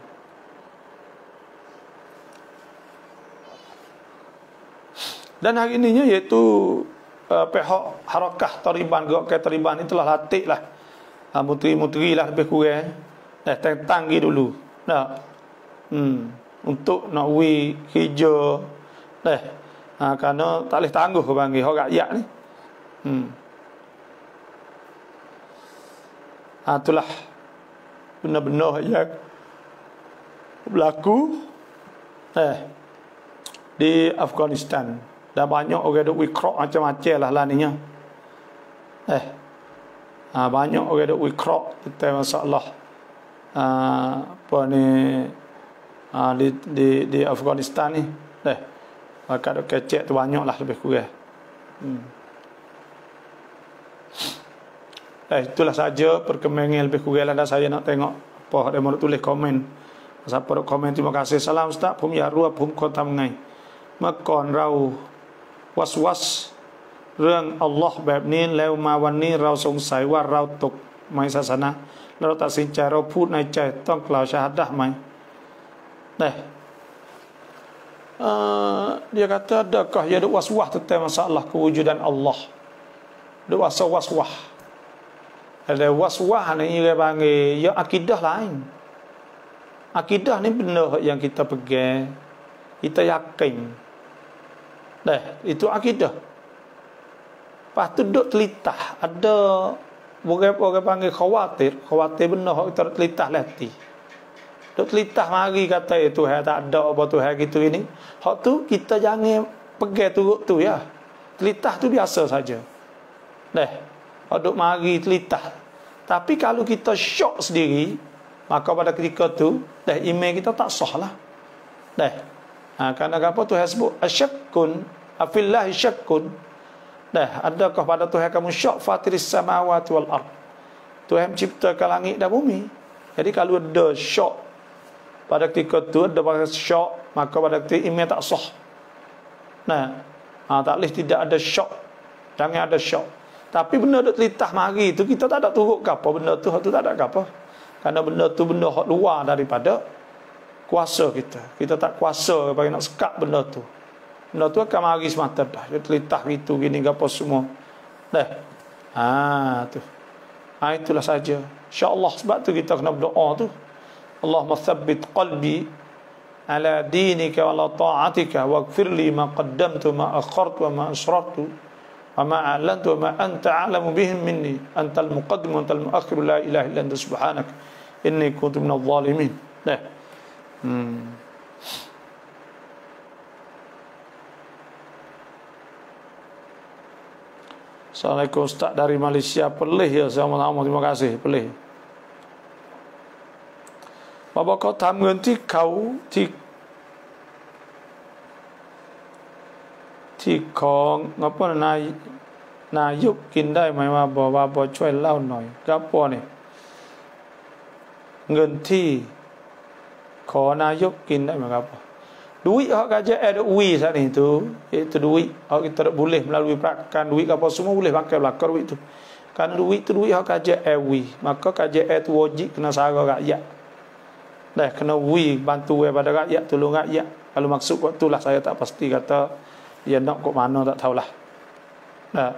Dan hari ininya iaitu uh, pihak harakah Taliban, gerak Taliban ni telah latih lah uh, menteri-menteri lah lebih kurang eh, tentang dulu nah, hmm. untuk nak wi hijau eh, uh, kerana tak boleh tangguh ke panggil orang rakyat ni. Hmm. Ha, itulah benar-benar yang berlaku eh, di Afghanistan. Dah banyak orang duk wikrak macam-macam lah lah ninya. Eh, ha, banyak orang duk wikrak tentang masalah ha, apa ni ha, di, di di Afghanistan ni. Eh, maka duk kecek tu banyak lah lebih kurang. Hmm. Eh, itulah saja perkembangan lebih kurang lah saya nak tengok apa dia mau tulis komen. Siapa nak komen terima kasih. Salam Ustaz, pum ya ruah pum kota mengai. เมื่อก่อนเราวัสวัสเรื่องอัลลอฮ์แบบนี้แล้วมาวันนี้เราสงสัยว่าเราตก mai sasanaเราตัดสินใจเราพูดในใจต้องกล่าวชาฮัดะห์ไหมnah Uh, dia kata adakah ia ada waswah tentang masalah kewujudan Allah, ada waswah-waswah, ada waswah ni dia panggil ya akidah lain. Akidah ni benda yang kita pegang, kita yakin dah itu akidah. Lepas tu duduk telitah, ada orang-orang panggil khawatir, khawatir benda kita telitah latih. Duk telitah mari kata itu Tuhan tak ada apa Tuhan gitu ini. Hak tu kita jangan pegang turut tu ya. Telitah tu biasa saja. Dah. Hak duk mari telitah. Tapi kalau kita syok sendiri, maka pada ketika tu dah iman kita tak sah lah. Dah. Ha, kerana apa Tuhan sebut asyakkun afillahi syakkun. Dah, adakah pada Tuhan kamu syok fatiris samawati wal ard. Tuhan menciptakan langit dan bumi. Jadi kalau ada syok pada ketika tu ada pada syok, maka pada ketika iman tak sah. Nah, ha, tak boleh tidak ada syok. Jangan ada syok. Tapi benda duk telitah mari tu kita tak ada turut ke apa benda tu, tu tak ada ke apa. Kerana benda tu benda hak luar daripada kuasa kita. Kita tak kuasa bagi nak sekat benda tu. Benda tu akan mari semata dah. Dia telitah gitu gini ke apa semua. Dah. Ha tu. Ha itulah saja. Insya-Allah sebab tu kita kena berdoa tu. Allahumma tsabbit qalbi ala dinika wa ala ta'atika waghfir li ma qaddamtu ma akhartu wa ma asrartu wa ma a'lantu wa ma anta a'lamu bihim minni antal muqaddim wa antal muakhir la ilaha illa anta subhanaka inni kuntu minadh dhalimin. Dah. Hmm. Assalamualaikum Ustaz dari Malaysia. Pelih ya, sama-sama, terima kasih. Pelih. บอกว่าเขาทำเงินที่เขาที่ที่ของงบนายนายกกินได้ไหมว่าบอกว่าบอกช่วยเล่าหน่อยครับปอเนี่ยเงินที่ขอนายกกินได้ไหมครับ duit hak kerja ada ui saat itu itu duit hak kita tak boleh melalui prakkan duit apa semua boleh pakai belakang duit itu kan duit itu duit hak kerja ui maka kerja itu wajib kena sara rakyat dah kena ui bantu kepada rakyat tolong rakyat kalau maksud waktu lah saya tak pasti kata dia nak kok mana tak tahulah dah.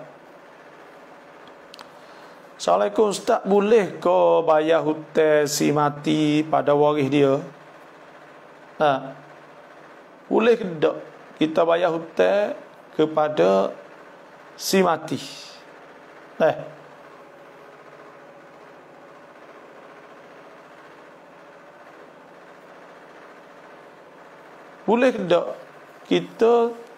Assalamualaikum Ustaz, boleh ke bayar hutang si mati pada waris dia? Nah, boleh ke tak kita bayar hutang kepada si mati? Eh. Boleh ke tak kita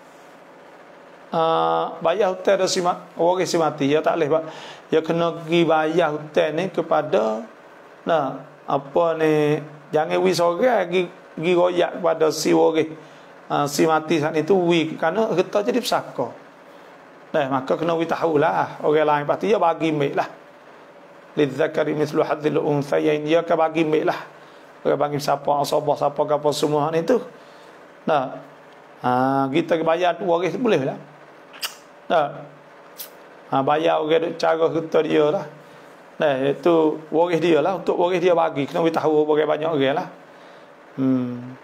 uh, bayar hutang dari si mati, waris si mati? Ya tak boleh, Pak. Ya kena pergi bayar hutang ni kepada nah, apa ni, jangan wi sorang pergi pergi royak kepada si waris. Uh, si mati saat itu wi kerana kita jadi pesaka. Nah, maka kena wi tahulah orang lain pasti dia bagi mek lah. Lidzakari mithlu hadzil unthayain, dia akan bagi mek lah. Orang bagi siapa asabah siapa apa semua ni tu. Nah, uh, kita bayar waris boleh lah. Nah, uh, bayar orang cara kita dia lah. Nah, itu waris dia lah, untuk waris dia bagi kena wi tahu bagi banyak orang lah. Hmm.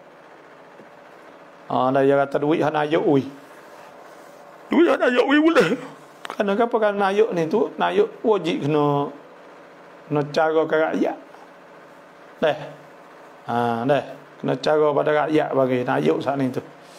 Ah, dah dia kata duit hak nayuk ui. Duit hak nayuk ui boleh. Kerana apa kan nayuk ni tu, nayuk wajib kena kena cara ke rakyat. Dah. Ah, dah. Kena cara pada rakyat bagi nayuk saat ni tu.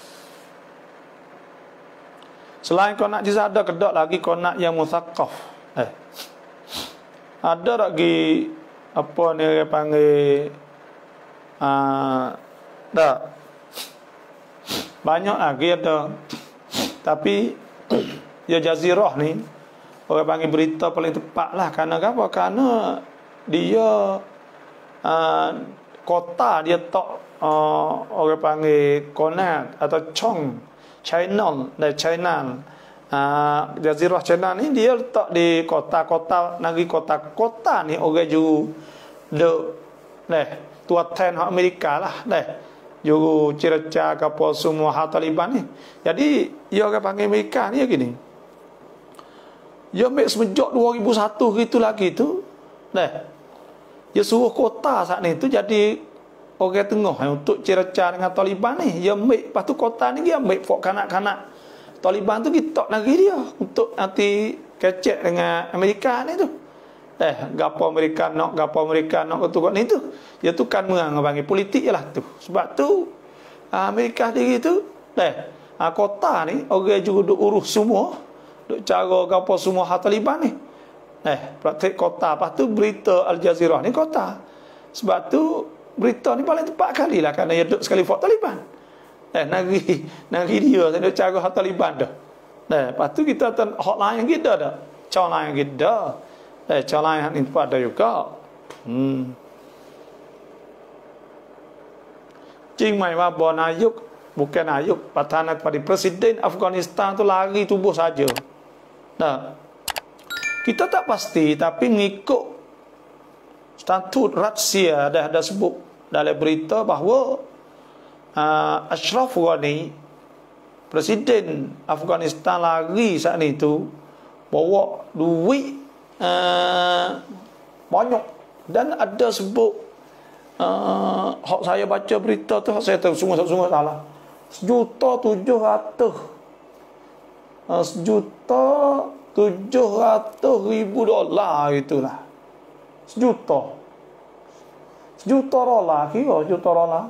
Selain kau nak jizada kedok lagi kau nak yang musaqqaf. Eh. Ada lagi apa ni dia panggil ah, dah. Banyak lagi ada. Tapi ya Jazirah ni orang panggil berita paling tepat lah. Kerana apa? Kerana dia uh, kota dia tak uh, orang panggil Konat atau Chong channel dan channel uh, Jazirah channel ni dia letak di kota-kota negeri kota-kota ni orang ju dek deh tuatan Amerika lah deh juru cerca kapal semua hal Taliban ni. Jadi dia orang panggil Amerika ni gini. Dia ambil semenjak dua ribu satu gitu lagi tu Dah. Dia suruh kota saat ni tu jadi orang tengah untuk cerca dengan Taliban ni. Dia ambil, lepas tu kota ni dia ambil fok kanak-kanak Taliban tu kita negeri dia untuk nanti kecek dengan Amerika ni tu. Eh, gapo Amerika nak, gapo Amerika nak tu ni tu. Dia tu kan mengang panggil politik je lah tu. Sebab tu Amerika diri tu, eh, kota ni orang juga duk urus semua, duk cara gapo semua hal Taliban ni. Eh, praktik kota. Lepas tu berita Al Jazeera ni kota. Sebab tu berita ni paling tepat kali lah kerana dia duduk sekali fort Taliban. Eh, negeri negeri dia saya duk cara hal Taliban dah. Eh, lepas tu kita ten hotline yang kita dah. Cara yang kita. Eh, cara yang ni tempat ada juga. Hmm. Cing mai wa bon ayuk bukan ayuk patahan kepada presiden Afghanistan tu lari tubuh saja. Nah, kita tak pasti tapi mengikut statut Rusia dah ada sebut dalam berita bahawa uh, Ashraf Ghani presiden Afghanistan lari saat ni tu bawa duit uh, banyak dan ada sebut uh, hak saya baca berita tu hak saya tahu sungguh-sungguh salah sejuta tujuh ratus uh, sejuta tujuh ratus ribu dolar itulah. Sejuta. Sejuta dolar. Kira juta dolar.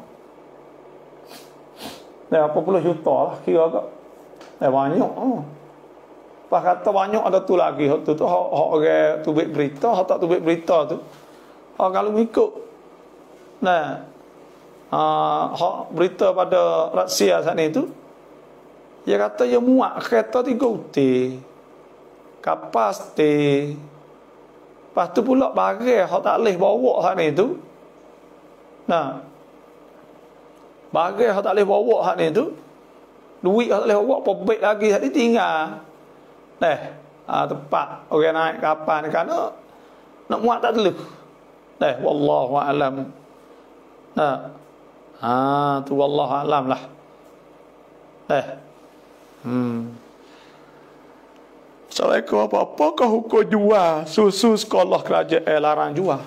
Eh, apa puluh juta lah. Kira ke. Eh, banyak. Oh. Pas kata banyak ada tu lagi. Hak tu tu. Hak orang tubik berita. Hak tak tubik berita tu. Hak kalau ikut. Nah. Uh, hak berita pada Rusia saat ni tu. Dia kata dia muat kereta tiga uti. Kapas te. Lepas tu pula barang hak tak boleh bawa hak ni tu. Nah. Barang hak tak boleh bawa hak ni tu. Duit hak tak boleh bawa pobek lagi hak ni tinggal. Nah, ah, tempat orang naik kapal ni kan nak muat tak boleh. Nah, wallahu alam. Nah. Ah, tu wallahu alam lah. Nah. Hmm. Assalamualaikum apa-apa kau hukum jual susu sekolah kerajaan larang jual.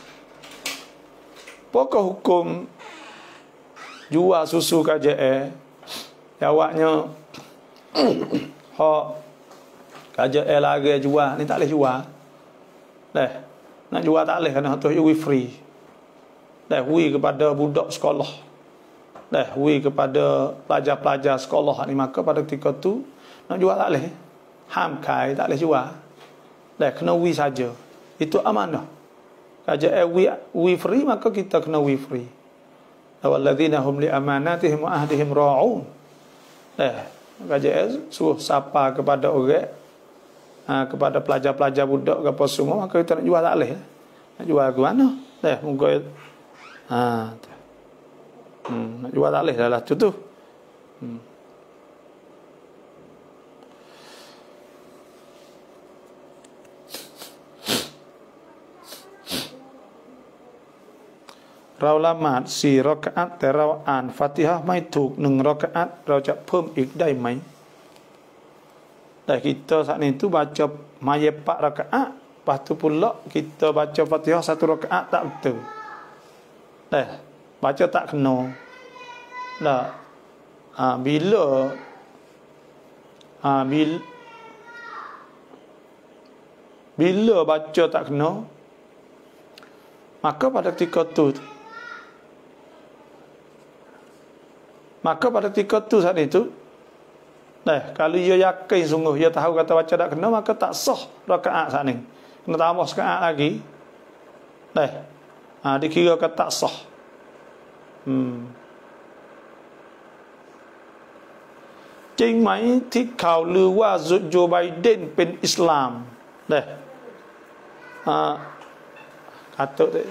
Apakah hukum jual susu kerajaan? Jawabnya hak kerajaan larang jual ni tak boleh jual. Dah. Nak jual tak boleh kerana tu we free. Dah we kepada budak sekolah. Dah we kepada pelajar-pelajar sekolah ni maka pada ketika tu nak jual tak boleh. Ham kai tak boleh jual. Dah kena we saja. Itu amanah. Kerajaan we we free maka kita kena we free. Walladzina hum li amanatihim wa ahdihim ra'un. Dah kerajaan suruh sapa kepada orang ha, kepada pelajar-pelajar budak ke apa semua maka kita nak jual tak boleh. Nak jual ke mana? Dah moga ha hmm, nak jual tak boleh dah lah tu tu. Hmm.เราละหมาดสี่รอกอะห์แต่เราอ่านฟาติฮะห์ไม่ถูกหนึ่งรอกอะห์เราจะเพิ่มอีกได้ไหมแต่ kita saat ini tu baca mayat empat rakaat lepas tu pula kita baca Fatihah satu rakaat tak betul. Dah baca tak kena. Dah ha, bila ha, bil, bila baca tak kena maka pada ketika tu maka pada ketika tu saat itu nah, kalau dia yakin sungguh dia tahu kata baca tak kena maka tak sah rakaat saat ni kena tambah rakaat lagi nah, ha, dikira kata tak sah hmm. Jing mai ที่ข่าวลือว่าโจไบเดนเป็นอิสลามnah, ha, kata tu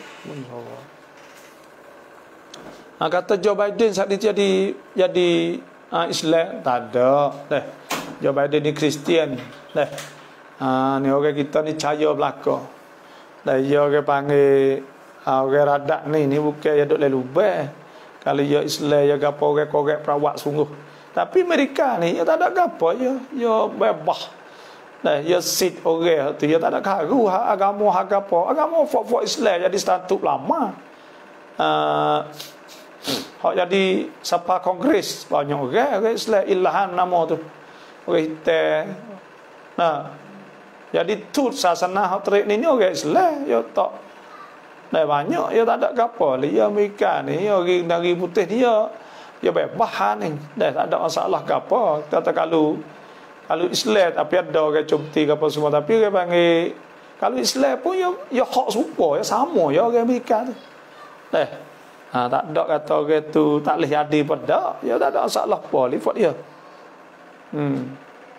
ha, kata Joe Biden saat ini jadi jadi ha, Islam tak ada dah. Joe Biden ni Kristian dah. Ha, ni orang kita ni cahaya belaka dah. Dia orang panggil ha, orang radak ni ni bukan dia duk lelubah. Kalau dia Islam dia gapo orang korek perawat sungguh. Tapi Amerika ni dia tak ada gapo dia dia bebas Nah, ya sit orang tu ya tak ada karu hak agama hak apa. Agama fok-fok Islam jadi status lama. Uh, hak jadi siapa kongres banyak orang orang Islam ilahan nama tu. Orang hitam. Nah, jadi tu sasana hak terik ni orang Islam ya tak. Nah, banyak ya tak ada apa. Dia Amerika ni orang dari putih dia ya bebas ni. Dah tak ada masalah apa. Kata kalau Kalau Islam tapi ada orang cumti ke apa semua, tapi orang panggil kalau Islam pun ya ya hak serupa ya sama ya orang Amerika tu. Dah. Ha, tak ada kata orang tu tak boleh jadi pada, ya tak ada masalah apa lipat dia. Hmm.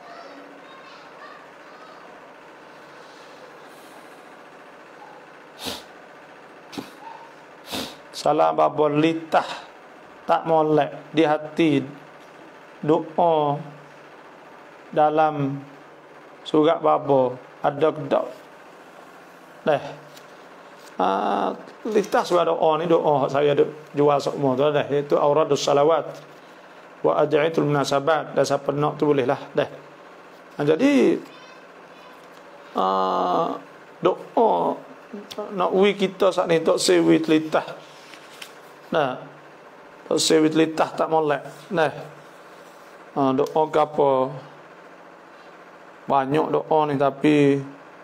Salam babol litah tak molek di hati doa dalam surat babo ada kedak dah ah litah surat doa ni doa saya ada jual semua tu dah iaitu auradus salawat wa ad'iyatul munasabat dah siapa nak tu boleh lah dah ha, jadi ah doa nak wi kita saat ni tok sewi litah nah tok sewi litah tak molek nah ha, doa apa banyak doa ni tapi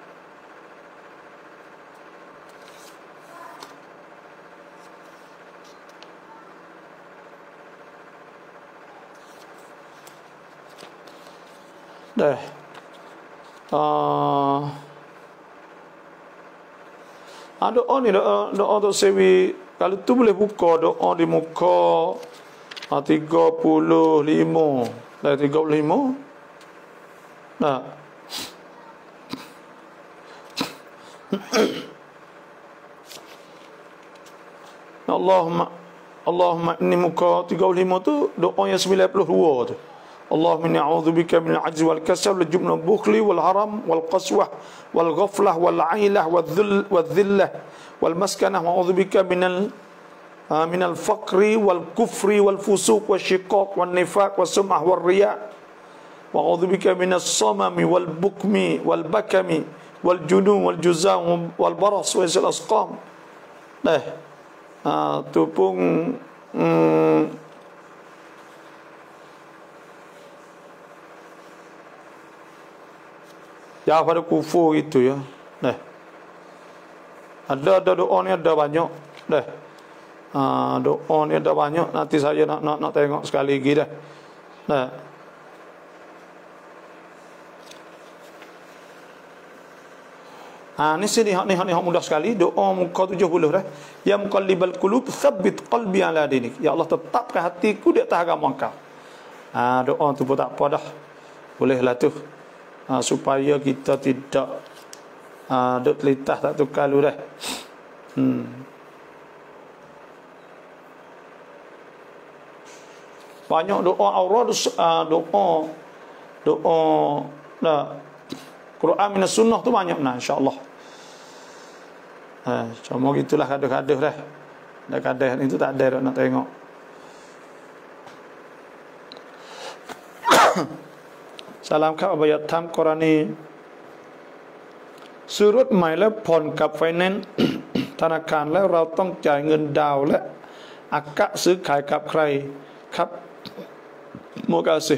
dah uh, ah, doa ni doa, doa tu sewi kalau tu boleh buka doa di muka ah, tiga puluh lima dah tiga puluh lima nah Allahumma Allahumma inni muka tiga puluh lima tu doa yang sembilan puluh dua tu Allahumma inni a'udzubika minal ajzi wal kasal wal jubn wal bukhli wal haram wal qaswah wal ghaflah wal 'ailah wal dhull wal dhillah wal maskanah wa a'udzubika minal minal faqri wal kufri wal fusuq wal syiqaq wal nifaq wal sum'ah wal riya' wa a'udzubika minas samami wal bukmi wal bakami wal junun wal juzam wal baras wa sil asqam dah ha, tu pun hmm, ya pada kufur itu ya dah ada ada doa ni ada banyak dah ha, doa ni ada banyak nanti saya nak nak nak tengok sekali lagi dah dah ha, ni sini hak ni hak ni hak mudah sekali doa muka tujuh puluh dah ya muqallibal qulub tsabbit qalbi ala dinik ya Allah tetapkan hatiku di atas agama Engkau ha, doa tu pun tak apa dah bolehlah tu ha, supaya kita tidak ha, duk telitah tak tukar lu dah hmm. banyak doa aurad uh, doa doa dah Quran minas sunnah tu banyak nah insya-Allah. Ha, cuma gitulah kadang-kadang dah. Dah kadang itu tak ada nak tengok. Salam kap abayat tham Qurani. Surut ใหม่แล้วผ่อนกับไฟแนนซ์ ธนาคารแล้วเราต้องจ่ายเงินดาวและอักกะซื้อขายกับใครครับโมกาซิ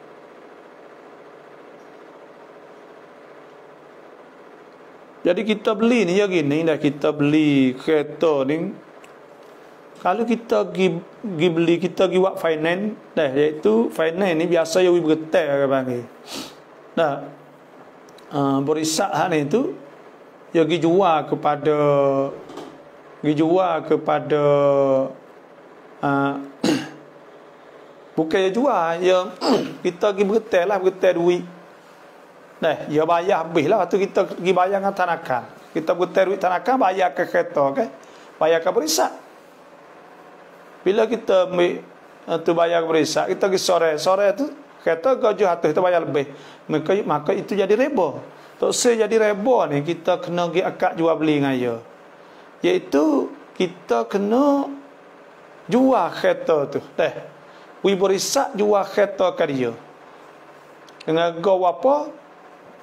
Jadi kita beli ni ya gini dah kita beli kereta ni kalau kita gi, gi beli kita gi buat finance dah iaitu finance ni biasa yang bergetar ke panggil. Dah uh, berisak hak ni tu ya gi jual kepada gi jual kepada uh, bukan ya jual ya kita gi bergetar lah bergetar duit. Dah, ya bayar habis lah. Lepas tu kita pergi bayar dengan tanakan. Kita bergetar duit tanakan, bayar ke kereta, okay? Bayar ke berisak. Bila kita ambil tu bayar ke berisak, kita pergi sore. Sore tu, kereta kau jual atas, kita bayar lebih. Maka, maka itu jadi reba. Tak usah jadi reba ni, kita kena pergi akad jual beli dengan dia. Iaitu, kita kena jual kereta tu. Dah, we berisak jual kereta ke dia. Dengan go apa?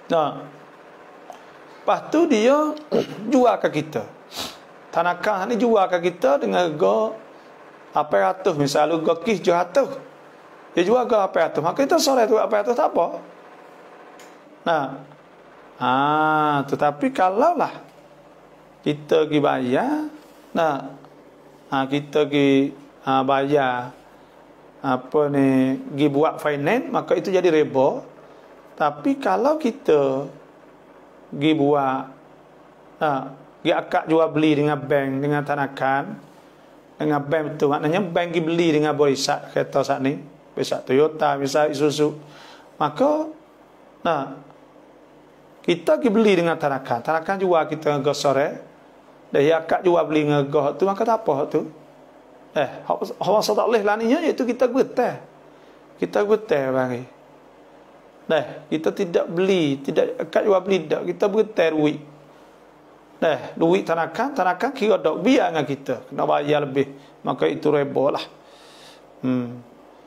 Nah, lepas tu dia jual ke kita. Tanakah ni jual ke kita dengan harga lapan ratus, misal harga kis tujuh ratus. Dia jual ke lapan ratus. Maka kita sore tu lapan ratus tak apa. Nah, ah, tetapi kalau lah kita pergi bayar, nah, ah, kita pergi ah, bayar apa ni, pergi buat finance, maka itu jadi riba. Tapi kalau kita pergi buat, nah, pergi akad jual beli dengan bank, dengan tanakan, dengan bank betul, maknanya bank pergi beli dengan berisak kereta saat ni, berisak Toyota, berisak Isuzu, maka nah, kita pergi beli dengan tanakan, tanakan jual kita dengan sore, dan akad jual beli dengan harga tu, maka tak apa tu. Eh, orang tak boleh lah ni, iaitu kita getah. Kita getah bagi. Dah, kita tidak beli, tidak akad jual beli dak, kita getah duit. Dah, duit tanakan, tanakan kira dak biar dengan kita, kena bayar lebih. Maka itu riba lah. Hmm.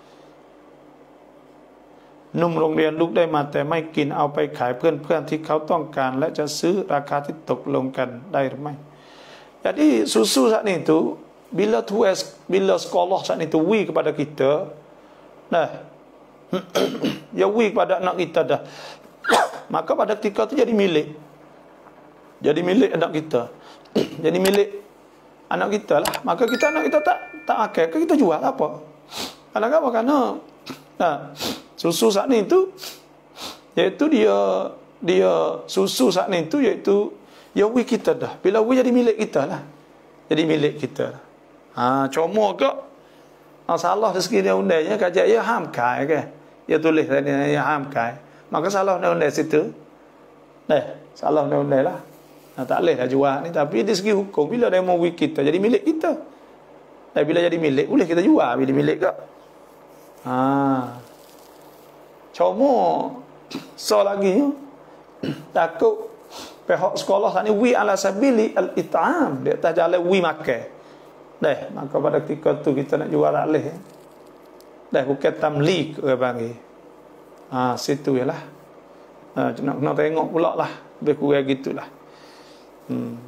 หนุ่มโรงเรียนลุกได้มาแต่ไม่กินเอาไปขายเพื่อนๆที่เขาต้องการและจะซื้อราคาที่ตกลงกันได้หรือไม่ Jadi susu saat itu bila tuas bila sekolah saat itu wi kepada kita, nah, ya wi kepada anak kita dah, maka pada ketika itu jadi milik, jadi milik anak kita, jadi milik anak kita lah. Maka kita anak kita tak tak akal, kita jual apa? Karena apa? Karena nah, susu saat itu iaitu dia dia susu saat itu iaitu ya wi kita dah. Bila wi jadi milik kita lah, jadi milik kita. Ha, cuma ke salah dari segi undang-undangnya kajak ia ham kai ke, ia tulis tadi ia ham kai, maka salah undang-undang situ. Nah, salah undang-undang lah. Nah, tak boleh lah jual ni. Tapi dari segi hukum, bila dia mau wi kita jadi milik kita, dan bila jadi milik boleh kita jual bila milik ke. Ha, cuma so lagi takut pihak sekolah tadi wi ala sabili al-it'am, dia tak jalan wi makan. Dah, maka pada ketika tu kita nak jual tak boleh. Dah, bukan tamlik orang panggil. Ha, situ je lah. Ha, nak kena tengok pula lah. Lebih kurang gitulah. Hmm.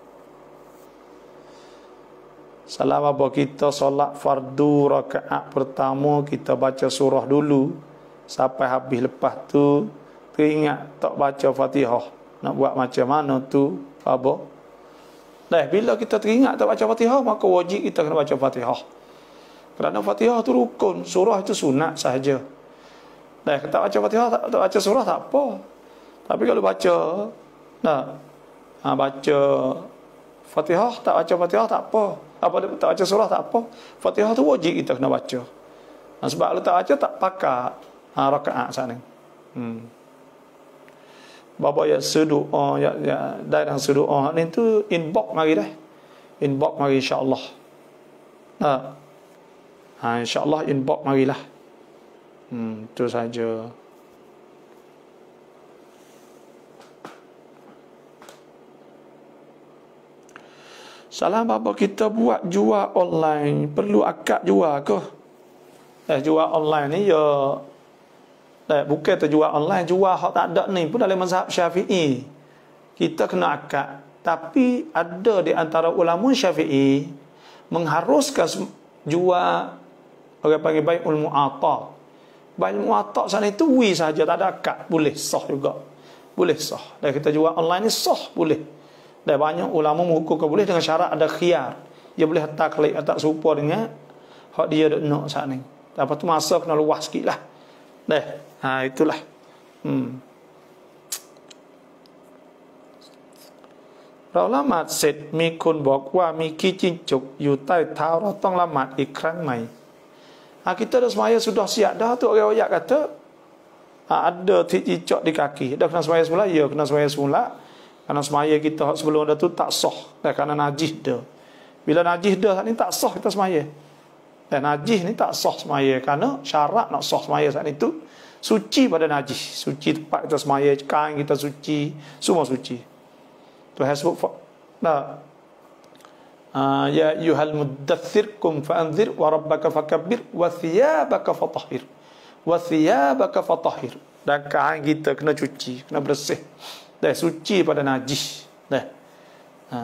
Salam apa kita solat fardu rakaat pertama kita baca surah dulu sampai habis, lepas tu teringat tak baca Fatihah. Nak buat macam mana tu? Apa? Dah, bila kita teringat tak baca Fatihah, maka wajib kita kena baca Fatihah. Kerana Fatihah tu rukun, surah itu sunat sahaja. Dah, tak baca Fatihah, tak, tak baca surah tak apa. Tapi kalau baca, nah, ha, baca Fatihah, tak baca Fatihah tak apa. Apa tak baca surah tak apa. Fatihah tu wajib kita kena baca. Nah, sebab kalau tak baca tak pakai ha, rakaat sana. Hmm. Bapa ya sedoa ya ya dalam sedoa ni tu inbox mari dah. Inbox mari insya-Allah. Ha. Ha, insya-Allah inbox marilah. Hmm, tu saja. Salam bapa kita buat jual online, perlu akad jual ke? Eh, jual online ni ya Eh, bukan terjual online, jual hak tak ada ni pun dalam mazhab Syafi'i kita kena akad. Tapi ada di antara ulama Syafi'i mengharuskan jual orang panggil bai'ul mu'ata. Bai'ul mu'ata sana itu wi saja, tak ada akad, boleh sah juga. Boleh sah. Dan kita jual online ni sah boleh. Dan banyak ulama menghukumkan boleh dengan syarat ada khiyar. Dia boleh hantar klik atau serupa dengan hak dia nak saat ni. Lepas tu masa kena luas sikit lah. Dah, ha, itulah. Hmm.เราละหมาดเสร็จมีคนบอกว่ามีขี้จิ้งจกอยู่ใต้เท้าเราต้องละหมาดอีกครั้งไหม ha, kita dah semaya sudah siap dah tu orang ayat kata ha, ada cicak di kaki dah kena semaya semula, ya kena semaya semula kerana semaya kita sebelum dah tu tak sah dah kerana najis dah. Bila najis dah ni tak sah kita semaya. Dan najis ni tak sah semaya kerana syarat nak sah semaya saat itu suci pada najis, suci tempat kita semaya, kain kita suci, semua suci. Tuhan sebut nah, uh, ya ayyuhal muddaththir kum fa'anzir wa rabbaka fakabbir wa thiyabaka fatahhir wa thiyabaka fatahhir. Dan kain kita kena cuci, kena bersih. Dah suci pada najis. Dah. Ha.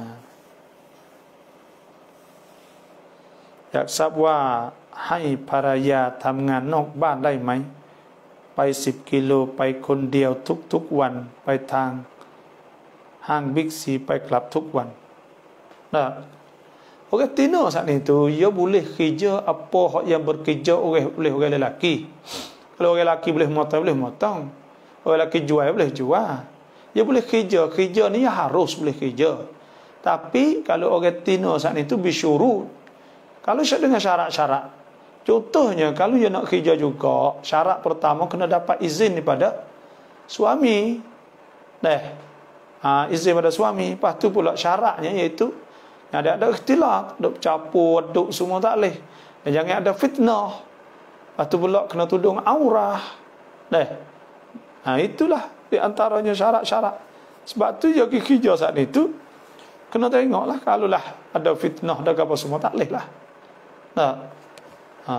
Yak sabwa ให้ภรรยาทำงานนอกบ้านได้ไหมไปสิบกิโลไปคนเดียวทุกๆวันไปทางห้างบิ๊กซีไปกลับทุกวัน Nah, orang tino saat itu ia boleh kerja apa yang bekerja oleh oleh orang lelaki. Kalau orang lelaki boleh motong boleh motong. Orang lelaki jual boleh jual. Dia boleh kerja, kerja ni harus boleh kerja. Tapi kalau orang tino saat itu bisyurut. Kalau dengan syarat-syarat. Contohnya kalau dia nak kerja juga, syarat pertama kena dapat izin daripada suami. Dah. Ha, izin pada suami. Lepas tu pula syaratnya iaitu ada ada ikhtilaf, duk capur, duk semua tak boleh. Dan jangan ada fitnah. Lepas tu pula kena tudung aurah. Dah. Ha, itulah di antaranya syarat-syarat. Sebab tu dia kerja saat itu kena tengoklah kalau lah ada fitnah dan apa semua tak boleh lah. Nah. Ha.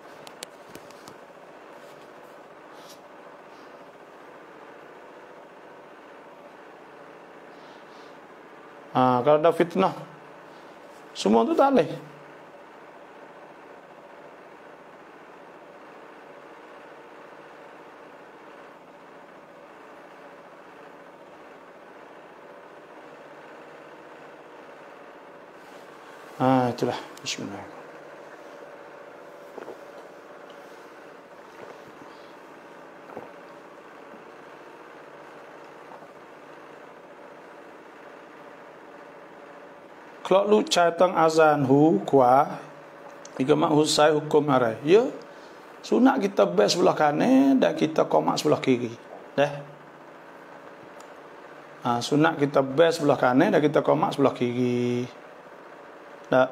Ha, kalau ada fitnah semua tu tak boleh. Ah, itulah. Bismillahirrahmanirrahim. Kalau lu catang azan hu kuah, jika mak husai hukum arai. Ya, sunat kita bes sebelah kanan dan kita komak sebelah kiri. Dah. Ah, sunat kita bes sebelah kanan dan kita komak sebelah kiri. Dah.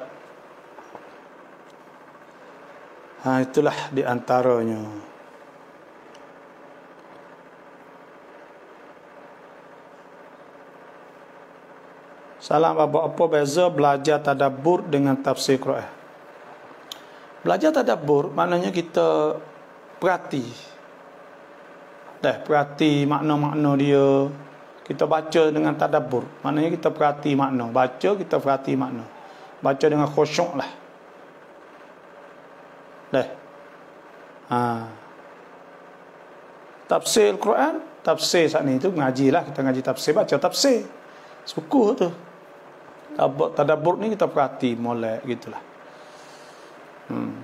Ha, itulah di antaranya. Salam apa-apa beza belajar tadabbur dengan tafsir Quran. Belajar tadabbur maknanya kita perhati. Dah, perhati makna-makna dia. Kita baca dengan tadabbur. Maknanya kita perhati makna. Baca, kita perhati makna. Baca dengan khusyuk lah. Dah. Ha. Tafsir Quran, tafsir saat ni tu mengajilah, kita ngaji tafsir, baca tafsir. Syukur tu. Tadabbur ni kita perhati, molek gitulah. Hmm.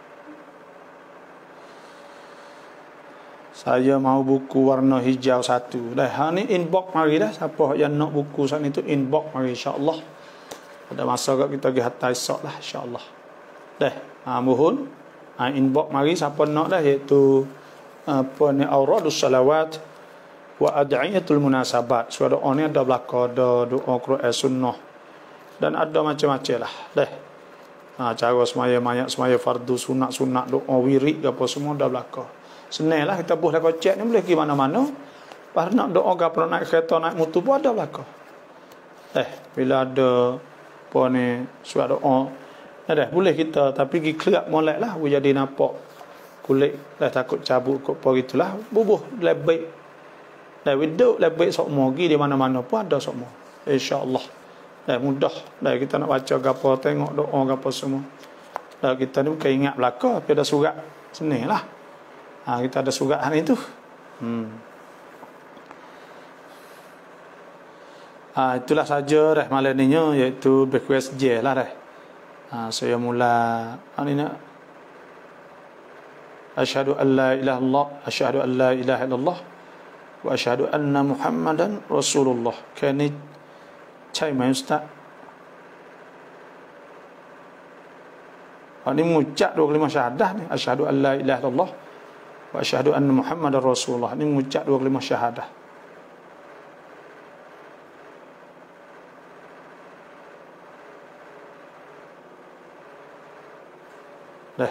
Saya mau buku warna hijau satu. Dah, ha ni inbox mari dah. Siapa yang nak buku saat ni tu inbox mari insya-Allah. Pada masa kita pergi hantar esok lah insya-Allah. Dah, ha mohon ha, inbox mari siapa nak dah iaitu apa ni auradus salawat wa ad'iyatul munasabat. So doa ni ada belaka, ada doa Quran sunnah dan ada macam-macam lah. Dah. Ha, cara semaya mayat, semaya fardu, sunat-sunat, doa wirid apa semua dah belaka. Senang lah kita buat dekat cek ni boleh pergi mana-mana. Pas nak doa ke apa naik kereta, naik motor pun ada belaka. Eh, bila ada apa ni surat doa, dah boleh kita tapi pergi kelak molek lah, boleh jadi nampak kulit dah takut cabut kok apa gitulah. Bubuh lebih. Dah hidup lebih semua pergi di mana-mana pun ada semua. Insya-Allah. Dah mudah. Dah kita nak baca gapo, tengok doa gapo semua. Dah kita ni bukan ingat belaka, tapi ada surat. Senanglah. Ha, kita ada surat hari itu. Hmm. Ha, itulah saja dah malam ni iaitu request je lah dah. Ha, saya mula ani nak asyhadu an la ilaha illallah, asyhadu an la ilaha illallah wa asyhadu anna Muhammadan Rasulullah. Kani ใช่ไหมอุสตาด Ini mengucap dua kalimah syahadah ni, asyhadu an la ilaha illallah wa asyhadu anna Muhammadar Rasulullah. Ini mengucap dua kalimah syahadah. Dah.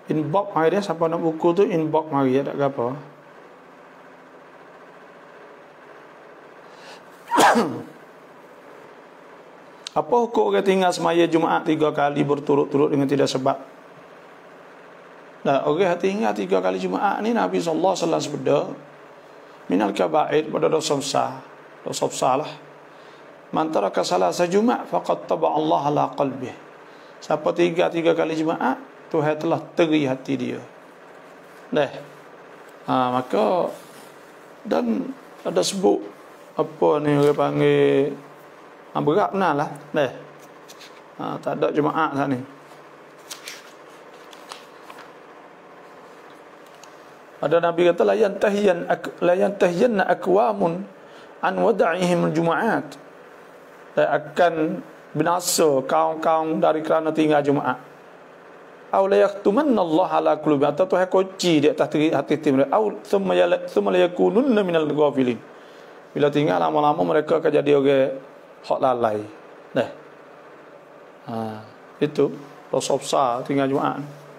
Inbox mari dia, siapa nak buku tu inbox mari ya, tak apa. Apa hukum orang tinggal semaya Jumaat tiga kali berturut-turut dengan tidak sebab? Nah, orang tinggal tiga kali Jumaat ni Nabi sallallahu alaihi wasallam sebeda minal kaba'ir, pada dosa besar. Dosa besar lah. Man taraka salasa Jumaat faqad taba Allah ala qalbih. Siapa tiga tiga kali Jumaat, Tuhan telah teri hati dia. Dah. Ha, maka dan ada sebut apa ni orang panggil ha, berat benar lah. Dah. Ha, tak ada Jumaat saat ni. Ada Nabi kata la yantahiyan la yantahiyanna aqwamun an wada'ihim al-jumu'at. Dan akan binasa kaum-kaum dari kerana tinggal Jumaat. Aw la yaktumanna Allah ala qulubi, atau Tuhan kunci di atas hati mereka. Aw thumma thumma la yakununna minal ghafilin. Bila tinggal lama-lama mereka akan jadi orang hak lalai. Dah. Ha, itu dosa besar tinggal Jumaat.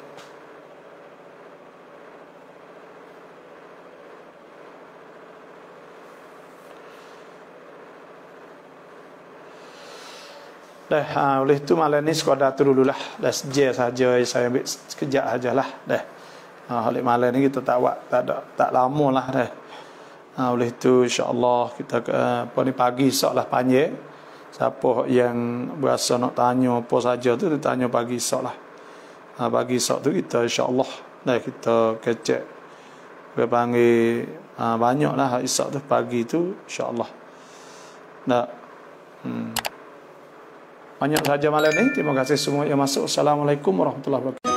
Dah, ha, oleh itu malam ni sekadar tu dululah. Dah sejak saja saya ambil sekejap sajalah. Dah. Ha, oleh malam ni kita tak buat tak ada tak lama lah dah. Ha, oleh itu insya-Allah kita apa ni pagi esoklah panjang. Siapa yang berasa nak tanya apa saja tu ditanya pagi esoklah. Ha, pagi esok tu kita insya-Allah dah kita kecek. Kita panggil ha, banyaklah esok tu pagi tu insya-Allah. Dah. Hmm. Banyak saja malam ni. Terima kasih semua yang masuk. Assalamualaikum warahmatullahi wabarakatuh.